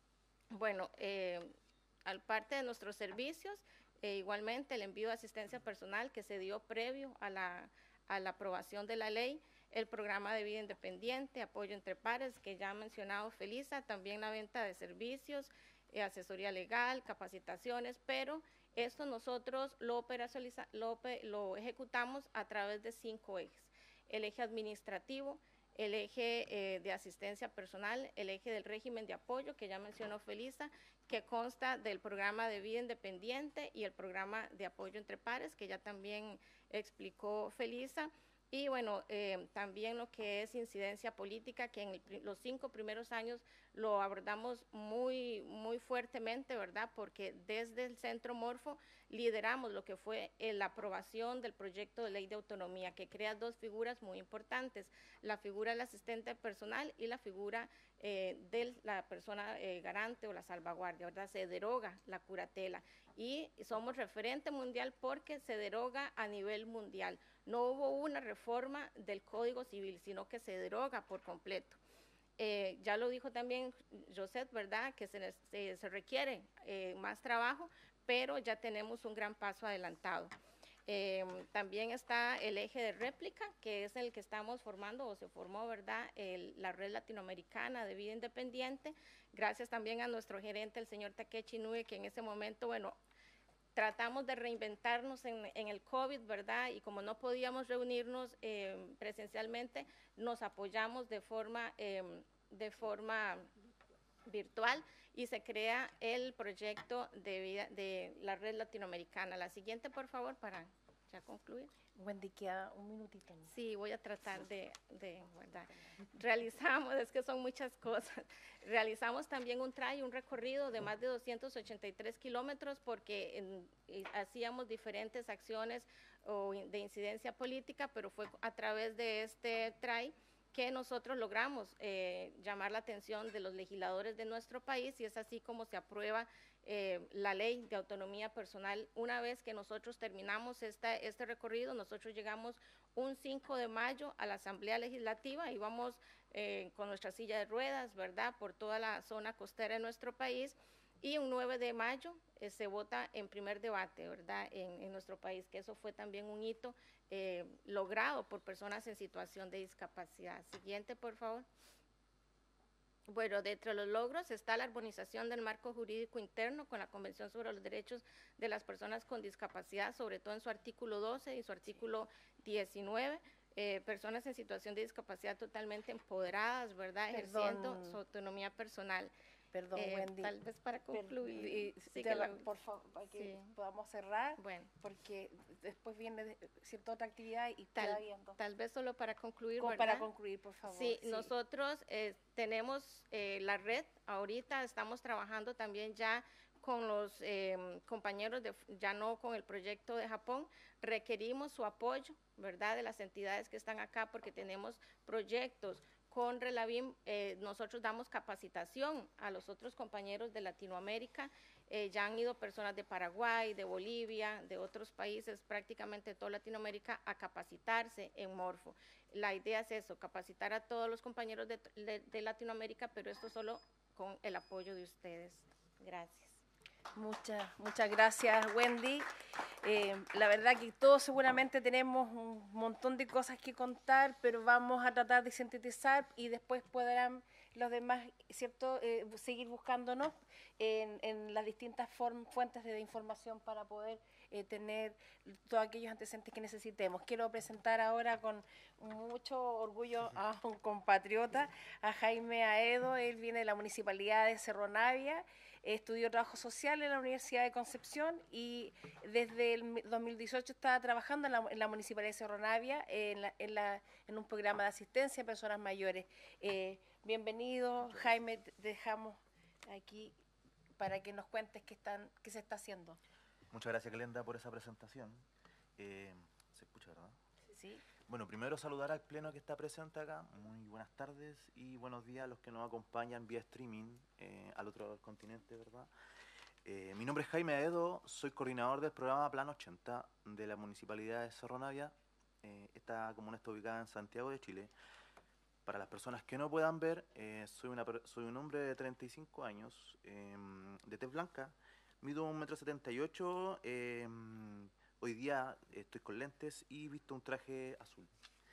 Speaker 5: Bueno, eh, al parte de nuestros servicios, eh, igualmente el envío de asistencia personal que se dio previo a la, a la aprobación de la ley, el programa de vida independiente, apoyo entre pares, que ya ha mencionado Felisa, también la venta de servicios, eh, asesoría legal, capacitaciones, pero esto nosotros lo, operacionaliza, lo, lo ejecutamos a través de cinco ejes. El eje administrativo, el eje eh, de asistencia personal, el eje del régimen de apoyo, que ya mencionó Felisa, que consta del programa de vida independiente y el programa de apoyo entre pares, que ya también explicó Felisa. Y bueno, eh, también lo que es incidencia política, que en el, los cinco primeros años lo abordamos muy, muy fuertemente, ¿verdad? Porque desde el Centro Morfo lideramos lo que fue eh, la aprobación del proyecto de ley de autonomía, que crea dos figuras muy importantes, la figura del asistente personal y la figura eh, de la persona eh, garante o la salvaguardia, ¿verdad? Se deroga la curatela y somos referente mundial porque se deroga a nivel mundial. No hubo una reforma del Código Civil, sino que se deroga por completo. Eh, ya lo dijo también Josette, ¿verdad? Que se, se, se requiere eh, más trabajo, pero ya tenemos un gran paso adelantado. Eh, también está el eje de réplica, que es el que estamos formando, o se formó, ¿verdad? El, la Red Latinoamericana de Vida Independiente, gracias también a nuestro gerente, el señor Takechi Nue, que en ese momento, bueno, tratamos de reinventarnos en, en el COVID, ¿verdad? Y como no podíamos reunirnos eh, presencialmente, nos apoyamos de forma, eh, de forma virtual y se crea el proyecto de, vida, de la Red Latinoamericana. La siguiente, por favor, para ya concluir.
Speaker 1: Wendy, queda un minutito.
Speaker 5: Sí, voy a tratar de, de, ¿verdad? Realizamos, es que son muchas cosas, realizamos también un trail, un recorrido de más de doscientos ochenta y tres kilómetros porque en, hacíamos diferentes acciones o de incidencia política, pero fue a través de este trail que nosotros logramos eh, llamar la atención de los legisladores de nuestro país, y es así como se aprueba eh, la ley de autonomía personal. Una vez que nosotros terminamos esta, este recorrido, nosotros llegamos un cinco de mayo a la Asamblea Legislativa, íbamos eh, con nuestra silla de ruedas, ¿verdad?, por toda la zona costera de nuestro país, y un nueve de mayo eh, se vota en primer debate, ¿verdad?, en, en nuestro país, que eso fue también un hito eh, logrado por personas en situación de discapacidad. Siguiente, por favor. Bueno, dentro de los logros está la armonización del marco jurídico interno con la Convención sobre los Derechos de las Personas con Discapacidad, sobre todo en su artículo doce y su artículo diecinueve. Eh, personas en situación de discapacidad totalmente empoderadas, ¿verdad?
Speaker 1: Perdón.
Speaker 5: Ejerciendo su autonomía personal.
Speaker 1: Perdón,
Speaker 5: Eh,
Speaker 1: Wendy.
Speaker 5: Tal vez para concluir.
Speaker 1: Y-
Speaker 5: sí
Speaker 1: de
Speaker 5: que
Speaker 1: la-
Speaker 5: lo-
Speaker 1: por favor, para que
Speaker 5: sí.
Speaker 1: podamos cerrar,
Speaker 5: Bueno,
Speaker 1: porque después viene de- cierta otra actividad y
Speaker 5: Tal-
Speaker 1: queda viendo.
Speaker 5: tal vez solo para concluir,
Speaker 1: Como
Speaker 5: ¿verdad?
Speaker 1: para concluir, por favor.
Speaker 5: Sí, nosotros eh, tenemos eh, la red, ahorita estamos trabajando también ya con los eh, compañeros, de, ya no con el proyecto de Japón, requerimos su apoyo, ¿verdad?, de las entidades que están acá, porque tenemos proyectos. Con Relavim eh, nosotros damos capacitación a los otros compañeros de Latinoamérica, eh, ya han ido personas de Paraguay, de Bolivia, de otros países, prácticamente toda Latinoamérica, a capacitarse en Morfo. La idea es eso, capacitar a todos los compañeros de, de, de Latinoamérica, pero esto solo con el apoyo de ustedes. Gracias.
Speaker 1: Muchas, muchas gracias, Wendy. Eh, la verdad que todos seguramente tenemos un montón de cosas que contar, pero vamos a tratar de sintetizar y después podrán los demás, ¿cierto?, eh, seguir buscándonos en, en las distintas form- fuentes de información para poder eh, tener todos aquellos antecedentes que necesitemos. Quiero presentar ahora con mucho orgullo a un compatriota, a Jaime Aedo. Él viene de la Municipalidad de Cerro Navia. Estudió trabajo social en la Universidad de Concepción y desde el dos mil dieciocho estaba trabajando en la, en la Municipalidad de Cerro Navia en, la, en, la, en un programa de asistencia a personas mayores. Eh, bienvenido, Jaime, te dejamos aquí para que nos cuentes qué, están, qué se está haciendo.
Speaker 6: Muchas gracias, Glenda, por esa presentación. Eh, ¿Se escucha, verdad?
Speaker 1: Sí.
Speaker 6: Bueno, primero saludar al pleno que está presente acá. Muy buenas tardes y buenos días a los que nos acompañan vía streaming eh, al otro lado del continente, ¿verdad? Eh, mi nombre es Jaime Aedo, soy coordinador del programa Plan ochenta de la Municipalidad de Cerro Navia. Eh, esta comuna está ubicada en Santiago de Chile. Para las personas que no puedan ver, eh, soy, una, soy un hombre de treinta y cinco años, eh, de tez blanca, mido un metro setenta y ocho, eh, hoy día estoy con lentes y visto un traje azul.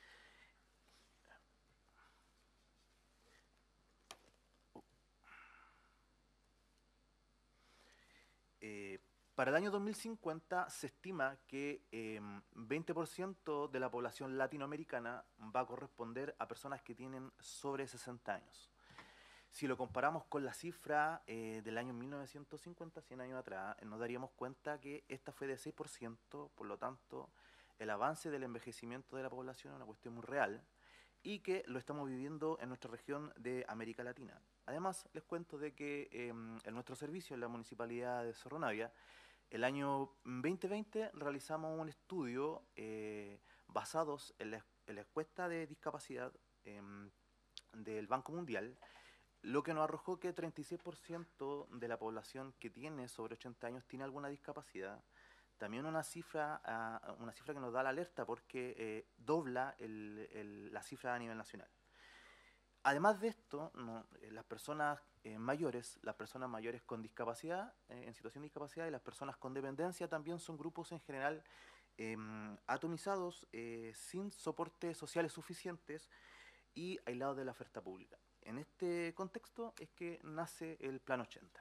Speaker 6: Eh, para el año dos mil cincuenta se estima que eh, veinte por ciento de la población latinoamericana va a corresponder a personas que tienen sobre sesenta años. Si lo comparamos con la cifra eh, del año mil novecientos cincuenta, cien años atrás, eh, nos daríamos cuenta que esta fue de seis por ciento, por lo tanto, el avance del envejecimiento de la población es una cuestión muy real y que lo estamos viviendo en nuestra región de América Latina. Además, les cuento de que eh, en nuestro servicio, en la Municipalidad de Cerro Navia, el año veinte veinte realizamos un estudio eh, basados en la, en la encuesta de discapacidad eh, del Banco Mundial, lo que nos arrojó que treinta y seis por ciento de la población que tiene sobre ochenta años tiene alguna discapacidad. También una cifra, uh, una cifra que nos da la alerta porque eh, dobla el, el, la cifra a nivel nacional. Además de esto, no, eh, las personas eh, mayores, las personas mayores con discapacidad, eh, en situación de discapacidad, y las personas con dependencia también son grupos en general eh, atomizados, eh, sin soportes sociales suficientes y aislados de la oferta pública. En este contexto es que nace el Plan ochenta.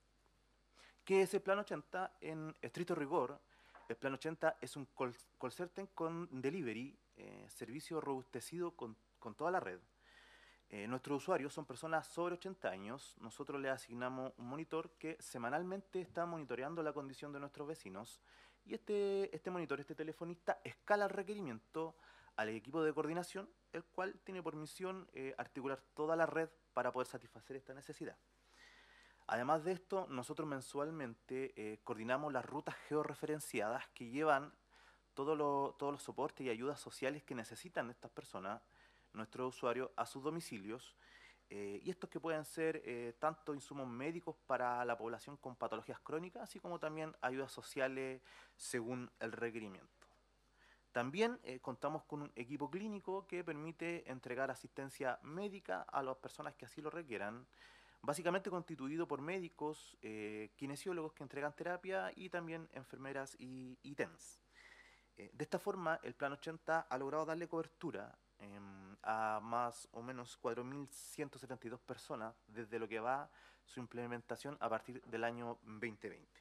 Speaker 6: ¿Qué es el Plan ochenta? En estricto rigor, el Plan ochenta es un call, call center con delivery, eh, servicio robustecido con, con toda la red. Eh, nuestros usuarios son personas sobre ochenta años. Nosotros les asignamos un monitor que semanalmente está monitoreando la condición de nuestros vecinos y este, este monitor, este telefonista, escala el requerimiento al equipo de coordinación, el cual tiene por misión eh, articular toda la red para poder satisfacer esta necesidad. Además de esto, nosotros mensualmente eh, coordinamos las rutas georreferenciadas que llevan todo lo, todos los soportes y ayudas sociales que necesitan estas personas, nuestros usuarios, a sus domicilios, eh, y estos que pueden ser eh, tanto insumos médicos para la población con patologías crónicas, así como también ayudas sociales según el requerimiento. También eh, contamos con un equipo clínico que permite entregar asistencia médica a las personas que así lo requieran, básicamente constituido por médicos, eh, kinesiólogos que entregan terapia y también enfermeras y, y T E N S. Eh, de esta forma, el Plan ochenta ha logrado darle cobertura em, a más o menos cuatro mil ciento setenta y dos personas desde lo que va su implementación a partir del año veinte veinte.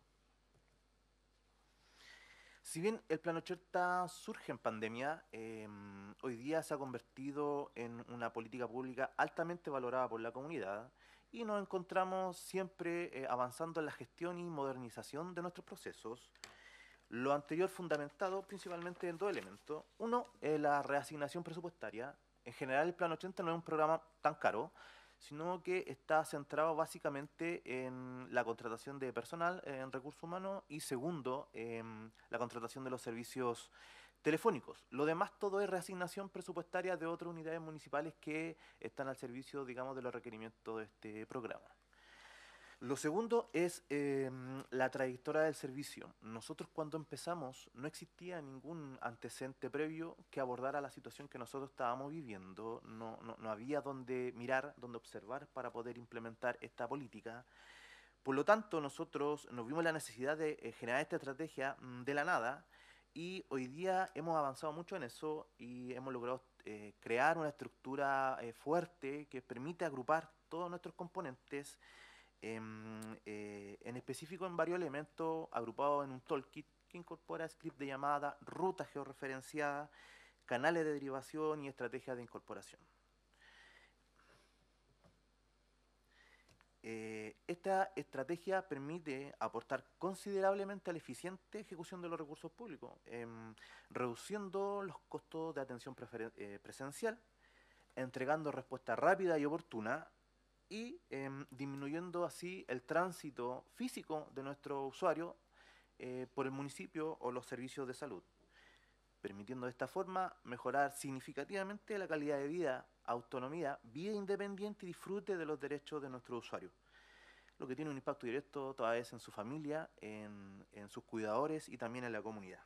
Speaker 6: Si bien el Plan ochenta surge en pandemia, eh, hoy día se ha convertido en una política pública altamente valorada por la comunidad y nos encontramos siempre eh, avanzando en la gestión y modernización de nuestros procesos. Lo anterior fundamentado principalmente en dos elementos. Uno, eh, la reasignación presupuestaria. En general el Plan ochenta no es un programa tan caro, sino que está centrado básicamente en la contratación de personal eh, en recursos humanos y segundo, eh, la contratación de los servicios telefónicos. Lo demás todo es reasignación presupuestaria de otras unidades municipales que están al servicio, digamos, de los requerimientos de este programa. Lo segundo es eh, la trayectoria del servicio. Nosotros cuando empezamos no existía ningún antecedente previo que abordara la situación que nosotros estábamos viviendo. No, no, no había donde mirar, donde observar para poder implementar esta política. Por lo tanto, nosotros nos vimos la necesidad de eh, generar esta estrategia mm, de la nada y hoy día hemos avanzado mucho en eso y hemos logrado eh, crear una estructura eh, fuerte que permite agrupar todos nuestros componentes En, eh, en específico en varios elementos agrupados en un toolkit que incorpora script de llamada, rutas georreferenciadas, canales de derivación y estrategias de incorporación. Eh, esta estrategia permite aportar considerablemente a la eficiente ejecución de los recursos públicos, eh, reduciendo los costos de atención eh, presencial, entregando respuesta rápida y oportuna, y eh, disminuyendo así el tránsito físico de nuestro usuario eh, por el municipio o los servicios de salud, permitiendo de esta forma mejorar significativamente la calidad de vida, autonomía, vida independiente y disfrute de los derechos de nuestros usuarios, lo que tiene un impacto directo toda vez en su familia, en, en sus cuidadores y también en la comunidad.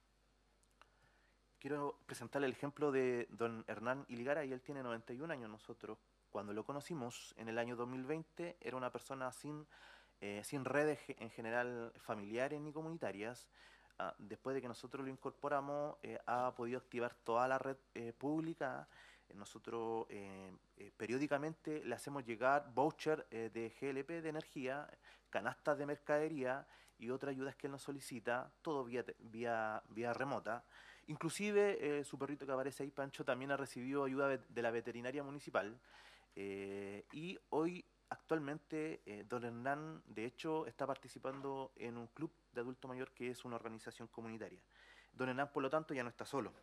Speaker 6: Quiero presentarle el ejemplo de don Hernán Iligara, y él tiene noventa y un años. Nosotros, cuando lo conocimos en el año dos mil veinte, era una persona sin, eh, sin redes en general familiares ni comunitarias. Ah, después de que nosotros lo incorporamos, eh, ha podido activar toda la red eh, pública. Eh, nosotros eh, eh, periódicamente le hacemos llegar voucher eh, de G L P de energía, canastas de mercadería y otras ayudas que él nos solicita, todo vía, vía, vía remota. Inclusive eh, su perrito que aparece ahí, Pancho, también ha recibido ayuda de la veterinaria municipal. Eh, y hoy, actualmente, eh, don Hernán, de hecho, está participando en un club de adulto mayor que es una organización comunitaria. Don Hernán, por lo tanto, ya no está solo.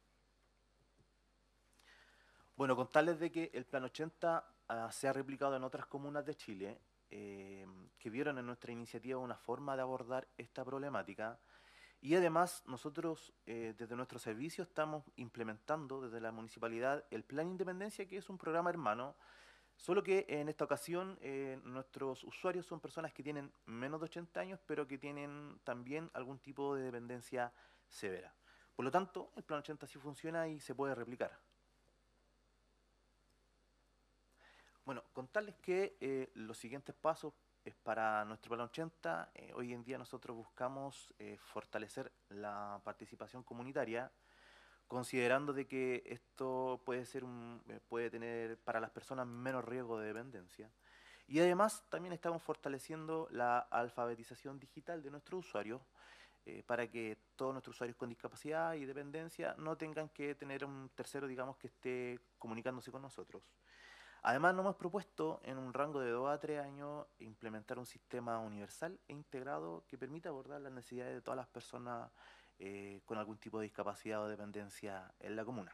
Speaker 6: Bueno, contarles de que el Plan ochenta uh, se ha replicado en otras comunas de Chile eh, que vieron en nuestra iniciativa una forma de abordar esta problemática. Y además, nosotros eh, desde nuestro servicio estamos implementando desde la municipalidad el Plan Independencia, que es un programa hermano, solo que en esta ocasión eh, nuestros usuarios son personas que tienen menos de ochenta años, pero que tienen también algún tipo de dependencia severa. Por lo tanto, el Plan ochenta sí funciona y se puede replicar. Bueno, contarles que eh, los siguientes pasos es para nuestro Plan ochenta. Eh, hoy en día nosotros buscamos eh, fortalecer la participación comunitaria, considerando de que esto puede ser un, eh, puede tener para las personas menos riesgo de dependencia. Y además también estamos fortaleciendo la alfabetización digital de nuestros usuarios eh, para que todos nuestros usuarios con discapacidad y dependencia no tengan que tener un tercero, digamos, que esté comunicándose con nosotros. Además, nos hemos propuesto en un rango de dos a tres años implementar un sistema universal e integrado que permita abordar las necesidades de todas las personas eh, con algún tipo de discapacidad o dependencia en la comuna.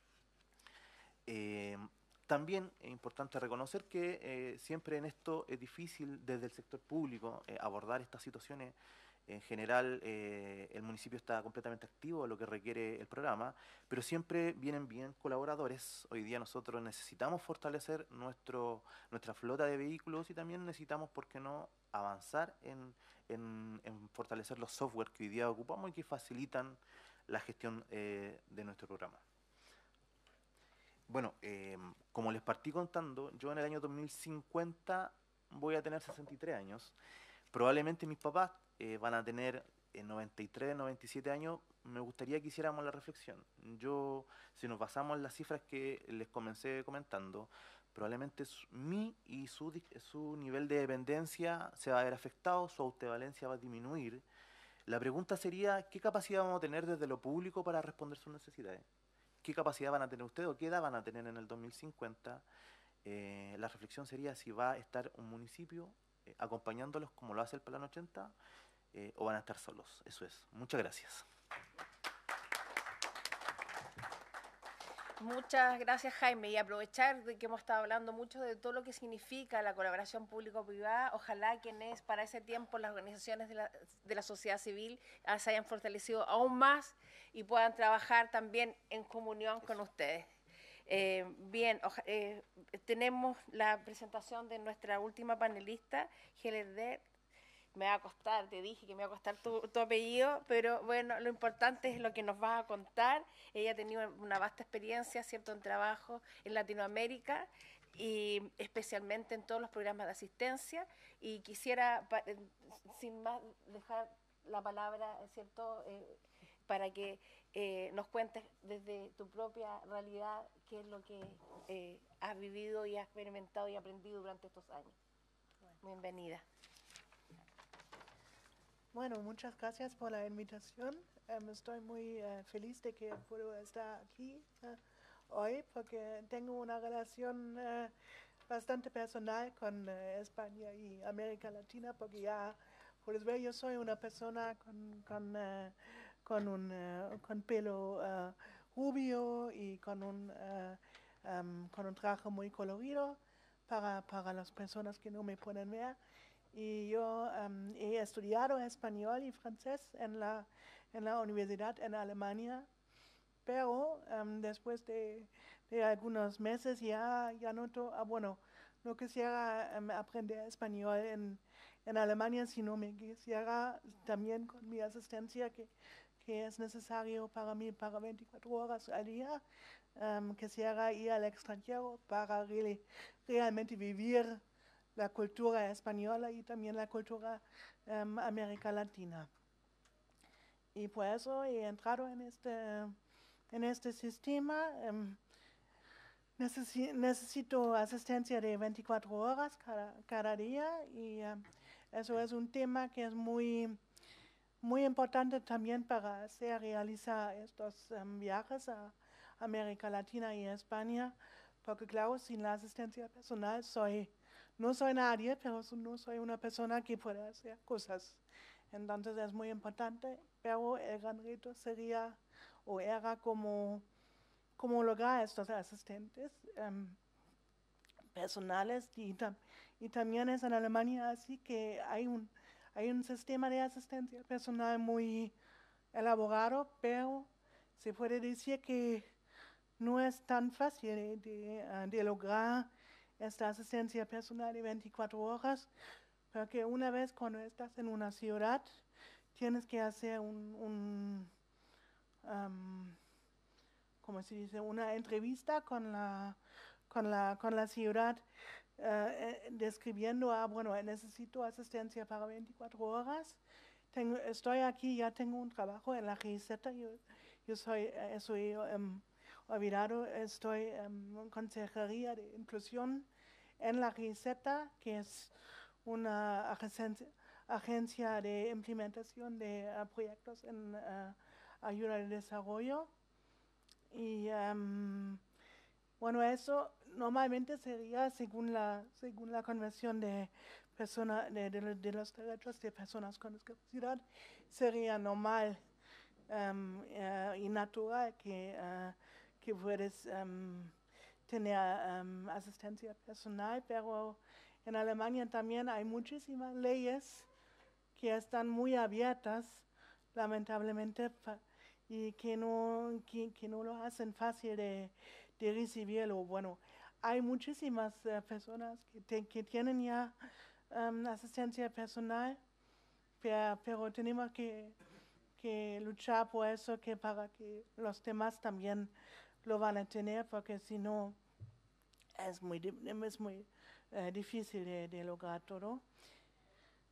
Speaker 6: Eh, también es importante reconocer que eh, siempre en esto es difícil desde el sector público eh, abordar estas situaciones. En general, eh, el municipio está completamente activo a lo que requiere el programa, pero siempre vienen bien colaboradores. Hoy día nosotros necesitamos fortalecer nuestro, nuestra flota de vehículos y también necesitamos, ¿por qué no?, avanzar en, en, en fortalecer los software que hoy día ocupamos y que facilitan la gestión eh, de nuestro programa. Bueno, eh, como les partí contando, yo en el año dos mil cincuenta voy a tener sesenta y tres años. Probablemente mis papás eh, van a tener eh, noventa y tres, noventa y siete años, me gustaría que hiciéramos la reflexión. Yo, si nos basamos en las cifras que les comencé comentando, probablemente su- mi y su, dis- su nivel de dependencia se va a ver afectado, su autovalencia va a disminuir. La pregunta sería, ¿qué capacidad vamos a tener desde lo público para responder sus necesidades? ¿Qué capacidad van a tener ustedes o qué edad van a tener en el dos mil cincuenta? Eh, la reflexión sería si va a estar un municipio eh, acompañándolos como lo hace el Plan ochenta eh, o van a estar solos. Eso es. Muchas gracias.
Speaker 1: Muchas gracias, Jaime, y aprovechar de que hemos estado hablando mucho de todo lo que significa la colaboración público-privada. Ojalá quienes para ese tiempo las organizaciones de la, de la sociedad civil ah, se hayan fortalecido aún más y puedan trabajar también en comunión con ustedes. Eh, bien, oja- eh, tenemos la presentación de nuestra última panelista, Helder. Me va a costar, te dije que me va a costar tu, tu apellido, pero bueno, lo importante es lo que nos vas a contar. Ella ha tenido una vasta experiencia, ¿cierto?, en trabajo en Latinoamérica y especialmente en todos los programas de asistencia. Y quisiera, pa- eh, sin más, dejar la palabra, ¿cierto?, eh, para que eh, nos cuentes desde tu propia realidad qué es lo que eh, has vivido y has experimentado y aprendido durante estos años. Bienvenida.
Speaker 7: Bueno, muchas gracias por la invitación. Um, estoy muy uh, feliz de que puedo estar aquí uh, hoy porque tengo una relación uh, bastante personal con uh, España y América Latina porque ya puedes ver, yo soy una persona con, con, uh, con un uh, con pelo uh, rubio y con un, uh, um, con un traje muy colorido para, para las personas que no me pueden ver. Y yo um, he estudiado español y francés en la, en la universidad en Alemania, pero um, después de, de algunos meses ya, ya noto, ah, bueno, no quisiera um, aprender español en, en Alemania, sino me quisiera también con mi asistencia que, que es necesario para mí para veinticuatro horas al día, um, quisiera ir al extranjero para really, realmente vivir la cultura española y también la cultura um, América Latina. Y por eso he entrado en este, en este sistema. Um, necesi necesito asistencia de veinticuatro horas cada, cada día y um, eso es un tema que es muy, muy importante también para hacer realizar estos um, viajes a América Latina y España, porque claro, sin la asistencia personal soy no soy nadie, pero no soy una persona que puede hacer cosas. Entonces es muy importante, pero el gran reto sería o era como, como lograr estos asistentes um, personales y, tam y también es en Alemania así que hay un, hay un sistema de asistencia personal muy elaborado, pero se puede decir que no es tan fácil de, de, uh, de lograr esta asistencia personal de veinticuatro horas, porque una vez cuando estás en una ciudad, tienes que hacer un, un um, ¿cómo se dice? Una entrevista con la, con la, con la ciudad, uh, eh, describiendo, ah, bueno, necesito asistencia para veinticuatro horas, tengo, estoy aquí, ya tengo un trabajo en la G I Z, yo, yo soy, eh, soy um, olvidado, estoy um, en consejería de inclusión en la G I Z, que es una agencia, agencia de implementación de uh, proyectos en uh, ayuda al desarrollo. Y um, bueno, eso normalmente sería según la, según la Convención de, persona, de, de, de los Derechos de Personas con Discapacidad, sería normal um, uh, y natural que, uh, que puedes um, tener um, asistencia personal, pero en Alemania también hay muchísimas leyes que están muy abiertas, lamentablemente, y que no, que, que no lo hacen fácil de, de recibirlo. Bueno, hay muchísimas uh, personas que, te, que tienen ya um, asistencia personal, pero, pero tenemos que, que luchar por eso, que para que los demás también lo van a tener, porque si no es muy, es muy uh, difícil de, de lograr todo.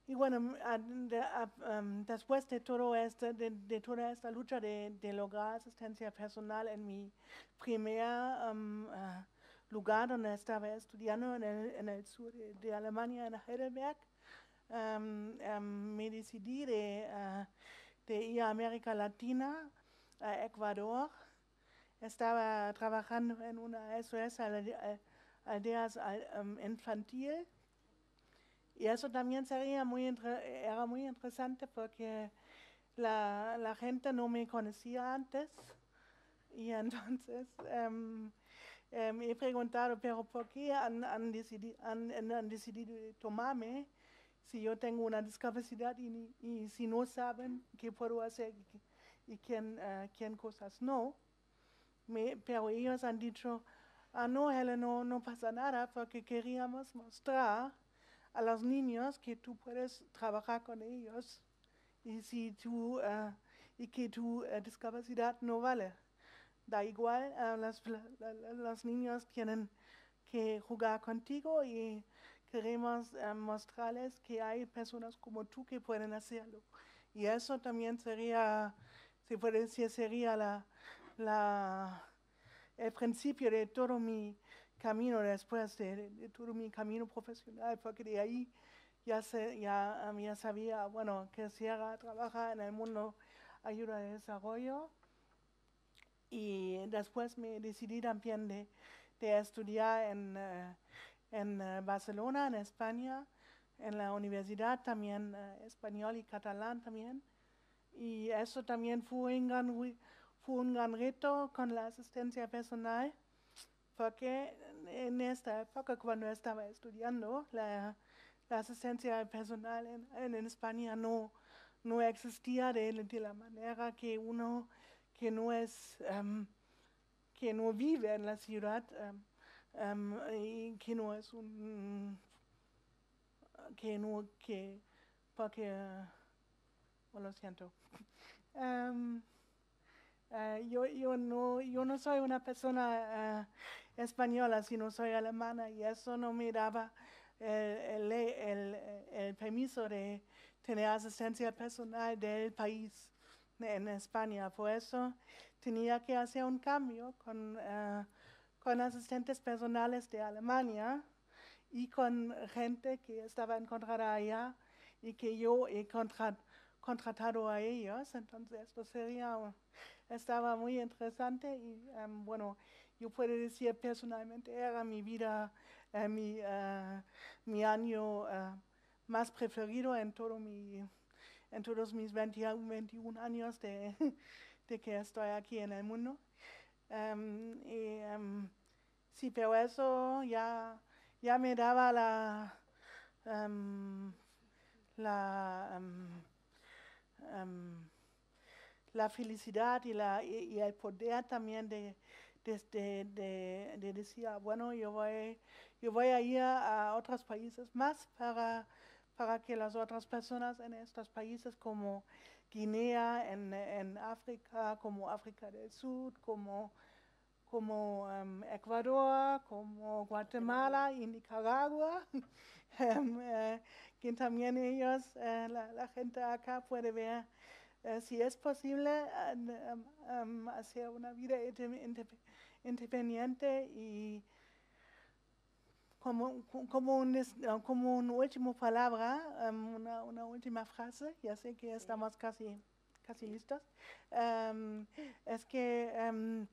Speaker 7: y bueno, a- de- a- um, después de, todo este, de, de toda esta lucha de, de lograr asistencia personal en mi primer um, uh, lugar donde estaba estudiando en el, en el sur de, de Alemania, en Heidelberg, um, um, me decidí de, uh, de ir a América Latina, a Ecuador. Estaba trabajando en una S O S, aldeas um, infantil. Y eso también sería muy era muy interesante porque la, la gente no me conocía antes. Y entonces um, eh, me he preguntado, pero ¿por qué han, han, decidi, han, han decidido tomarme si yo tengo una discapacidad y, y si no saben qué puedo hacer y, y quién, uh, quién cosas no? Me, pero ellos han dicho, ah, no, Helen, no, no pasa nada porque queríamos mostrar a los niños que tú puedes trabajar con ellos y, si tú, uh, y que tu uh, discapacidad no vale. Da igual, uh, las, la, la, los niños tienen que jugar contigo y queremos uh, mostrarles que hay personas como tú que pueden hacerlo. Y eso también sería, se puede decir, sería la, la, el principio de todo mi camino después, de, de, de todo mi camino profesional, porque de ahí ya, se, ya, um, ya sabía, bueno, que quisiera trabajar en el mundo ayuda de desarrollo. Y después me decidí también de, de estudiar en, uh, en uh, Barcelona, en España, en la universidad también, uh, español y catalán también. Y eso también fue un gran, fue un gran reto con la asistencia personal, porque en esta época, cuando estaba estudiando, la, la asistencia personal en, en España no, no existía de, de la manera que uno que no es, um, que no vive en la ciudad um, um, y que no es un, que no, que, porque, uh, bueno, lo siento. Um, Uh, yo, yo, no, yo no soy una persona uh, española, sino soy alemana y eso no me daba el, el, el, el permiso de tener asistencia personal del país en España. Por eso tenía que hacer un cambio con, uh, con asistentes personales de Alemania y con gente que estaba encontrada allá y que yo he contrat, contratado a ellos. Entonces esto sería... Uh, estaba muy interesante y um, bueno, yo puedo decir personalmente era mi vida, uh, mi, uh, mi año uh, más preferido en, todo mi, en todos mis veintiún años de, de que estoy aquí en el mundo. Um, y um, sí, pero eso ya, ya me daba la... Um, la um, um, la felicidad y, la, y, y el poder también de, de, de, de, de decir, bueno, yo voy, yo voy a ir a otros países más para, para que las otras personas en estos países como Guinea, en, en África, como África del Sur, como, como um, Ecuador, como Guatemala y Nicaragua, um, eh, que también ellos, eh, la, la gente acá puede ver Uh, si es posible um, um, hacer una vida independiente y como, como, un, como una última palabra, um, una, una última frase, ya sé que estamos casi, casi listos, um, es que um,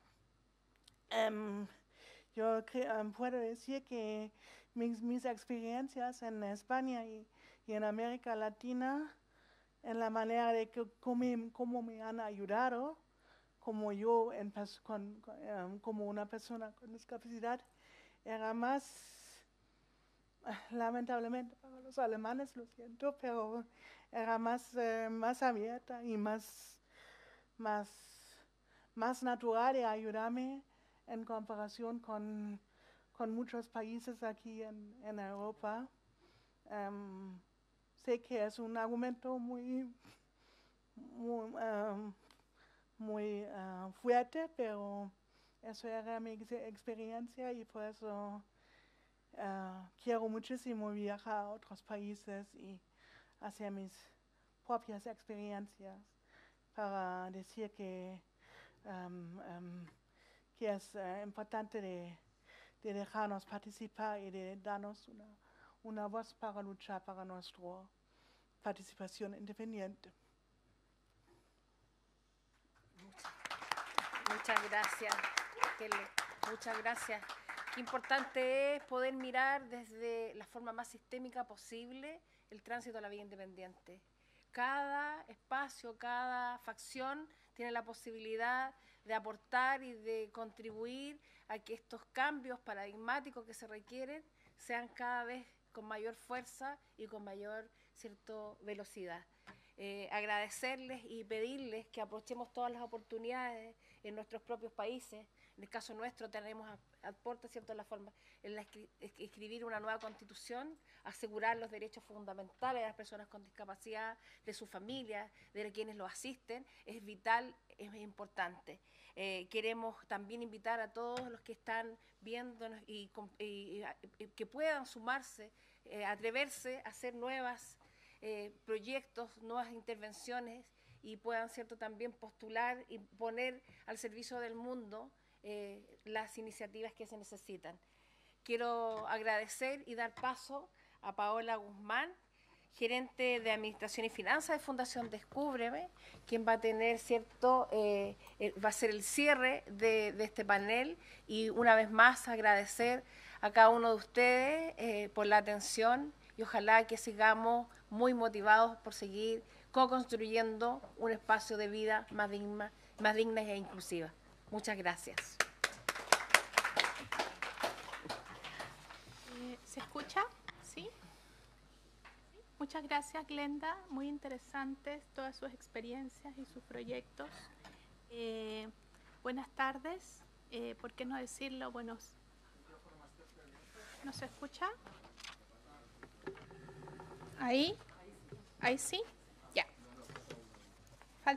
Speaker 7: um, yo um, puedo decir que mis, mis experiencias en España y, y en América Latina, en la manera de que cómo, cómo me han ayudado, como yo, en, con, con, um, como una persona con discapacidad, era más, lamentablemente para los alemanes, lo siento, pero era más, eh, más abierta y más, más, más natural de ayudarme en comparación con, con muchos países aquí en, en Europa. Um, sé que es un argumento muy, muy, um, muy uh, fuerte, pero eso era mi ex experiencia y por eso uh, quiero muchísimo viajar a otros países y hacia mis propias experiencias para decir que, um, um, que es uh, importante de, de dejarnos participar y de darnos una, una voz para luchar para nuestra participación independiente.
Speaker 1: Muchas, muchas gracias, Kelly. Muchas gracias. Qué importante es poder mirar desde la forma más sistémica posible el tránsito a la vida independiente. Cada espacio, cada facción tiene la posibilidad de aportar y de contribuir a que estos cambios paradigmáticos que se requieren sean cada vez con mayor fuerza y con mayor cierto velocidad. Eh, agradecerles y pedirles que aprovechemos todas las oportunidades en nuestros propios países. En el caso nuestro tenemos aporta cierto la forma en la escri escribir una nueva constitución, asegurar los derechos fundamentales de las personas con discapacidad, de sus familias, de quienes los asisten, es vital, es importante. Eh, queremos también invitar a todos los que están viéndonos y, y, y que puedan sumarse, eh, atreverse a hacer nuevas eh, proyectos, nuevas intervenciones y puedan cierto también postular y poner al servicio del mundo Eh, las iniciativas que se necesitan. Quiero agradecer y dar paso a Paola Guzmán, gerente de Administración y Finanzas de Fundación Descúbreme, quien va a tener cierto, eh, eh, va a ser el cierre de, de este panel y una vez más agradecer a cada uno de ustedes eh, por la atención y ojalá que sigamos muy motivados por seguir co-construyendo un espacio de vida más digna, más digna e inclusiva. Muchas gracias.
Speaker 8: Eh, ¿Se escucha? ¿Sí? Muchas gracias, Glenda. Muy interesantes todas sus experiencias y sus proyectos. Eh, buenas tardes. Eh, ¿Por qué no decirlo? Buenos. ¿No se escucha? ¿Ahí? ¿Ahí sí? Ya. Fal-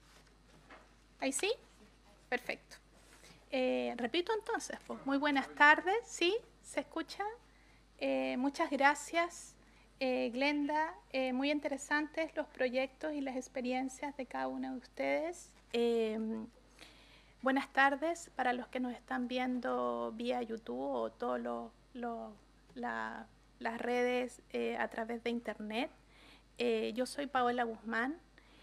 Speaker 8: ¿Ahí sí? Perfecto. Eh, repito entonces, pues, muy buenas tardes, ¿sí? ¿Se escucha? Eh, muchas gracias, eh, Glenda. Eh, muy interesantes los proyectos y las experiencias de cada uno de ustedes. Eh, buenas tardes para los que nos están viendo vía YouTube o todas lo, lo, la, las redes eh, a través de Internet. Eh, yo soy Paola Guzmán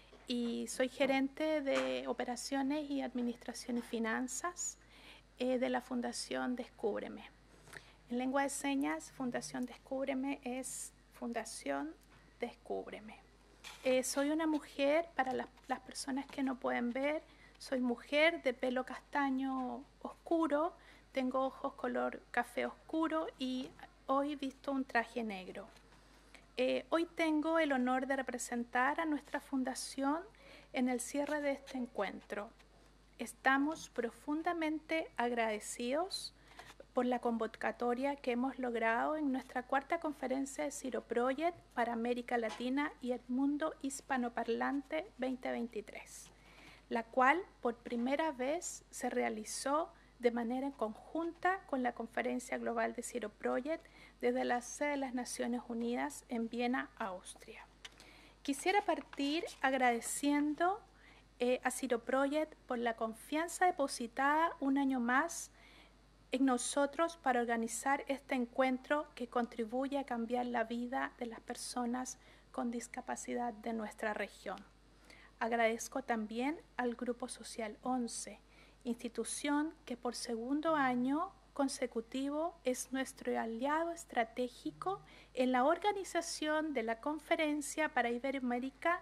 Speaker 8: y soy gerente de Operaciones y Administración y Finanzas eh, de la Fundación Descúbreme. En lengua de señas, Fundación Descúbreme es Fundación Descúbreme. Eh, soy una mujer, para la, las personas que no pueden ver, soy mujer de pelo castaño oscuro, tengo ojos color café oscuro y hoy visto un traje negro. Eh, hoy tengo el honor de representar a nuestra fundación en el cierre de este encuentro. Estamos profundamente agradecidos por la convocatoria que hemos logrado en nuestra cuarta conferencia de Zero Project para América Latina y el mundo hispanoparlante veinte veintitrés, la cual por primera vez se realizó de manera conjunta con la Conferencia Global de Zero Project desde la sede de las Naciones Unidas en Viena, Austria. Quisiera partir agradeciendo eh, a Zero Project por la confianza depositada un año más en nosotros para organizar este encuentro que contribuye a cambiar la vida de las personas con discapacidad de nuestra región. Agradezco también al Grupo Social once, institución que por segundo año consecutivo es nuestro aliado estratégico en la organización de la Conferencia para Iberoamérica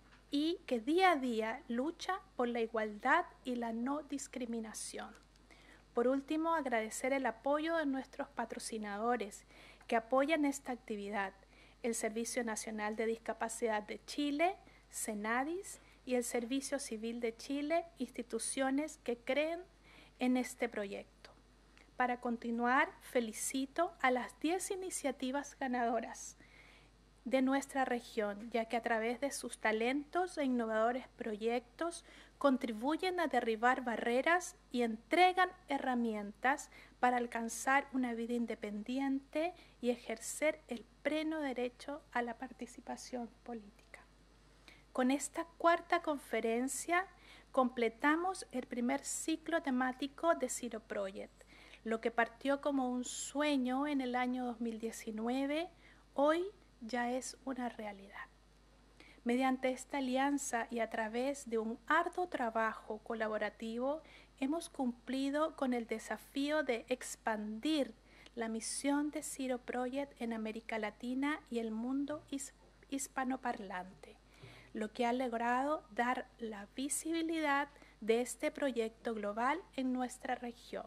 Speaker 8: y que día a día lucha por la igualdad y la no discriminación. Por último, agradecer el apoyo de nuestros patrocinadores que apoyan esta actividad, el Servicio Nacional de Discapacidad de Chile, Senadis, y el Servicio Civil de Chile, instituciones que creen en este proyecto. Para continuar, felicito a las diez iniciativas ganadoras de nuestra región, ya que a través de sus talentos e innovadores proyectos contribuyen a derribar barreras y entregan herramientas para alcanzar una vida independiente y ejercer el pleno derecho a la participación política. Con esta cuarta conferencia completamos el primer ciclo temático de Zero Project. Lo que partió como un sueño en el año dos mil diecinueve, hoy ya es una realidad. Mediante esta alianza y a través de un arduo trabajo colaborativo, hemos cumplido con el desafío de expandir la misión de Zero Project en América Latina y el mundo hispanoparlante, lo que ha logrado dar la visibilidad de este proyecto global en nuestra región.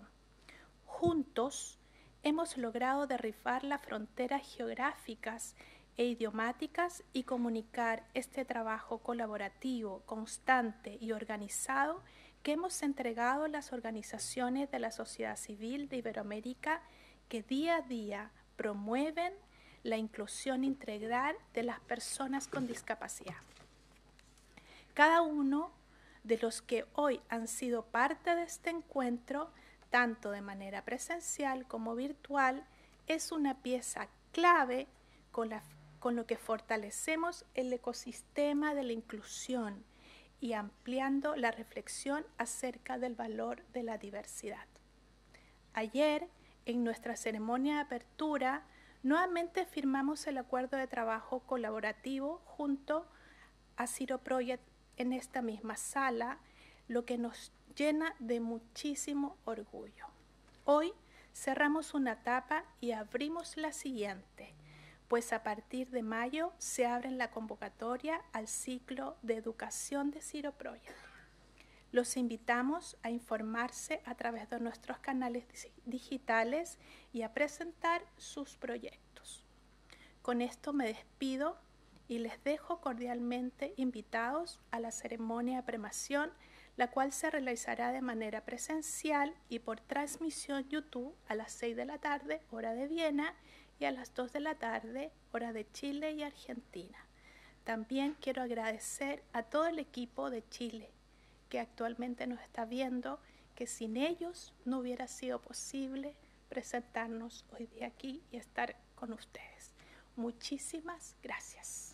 Speaker 8: Juntos hemos logrado derribar las fronteras geográficas e idiomáticas y comunicar este trabajo colaborativo, constante y organizado que hemos entregado a las organizaciones de la sociedad civil de Iberoamérica que día a día promueven la inclusión integral de las personas con discapacidad. Cada uno de los que hoy han sido parte de este encuentro, tanto de manera presencial como virtual, es una pieza clave con, la, con lo que fortalecemos el ecosistema de la inclusión y ampliando la reflexión acerca del valor de la diversidad. Ayer, en nuestra ceremonia de apertura, nuevamente firmamos el acuerdo de trabajo colaborativo junto a Zero Project en esta misma sala, lo que nos llena de muchísimo orgullo. Hoy cerramos una etapa y abrimos la siguiente, pues a partir de mayo se abre la convocatoria al ciclo de educación de Zero Project. Los invitamos a informarse a través de nuestros canales digitales y a presentar sus proyectos. Con esto me despido y les dejo cordialmente invitados a la ceremonia de premiación, la cual se realizará de manera presencial y por transmisión YouTube a las seis de la tarde, hora de Viena, y a las dos de la tarde, hora de Chile y Argentina. También quiero agradecer a todo el equipo de Chile, que actualmente nos está viendo, que sin ellos no hubiera sido posible presentarnos hoy día aquí y estar con ustedes. Muchísimas gracias.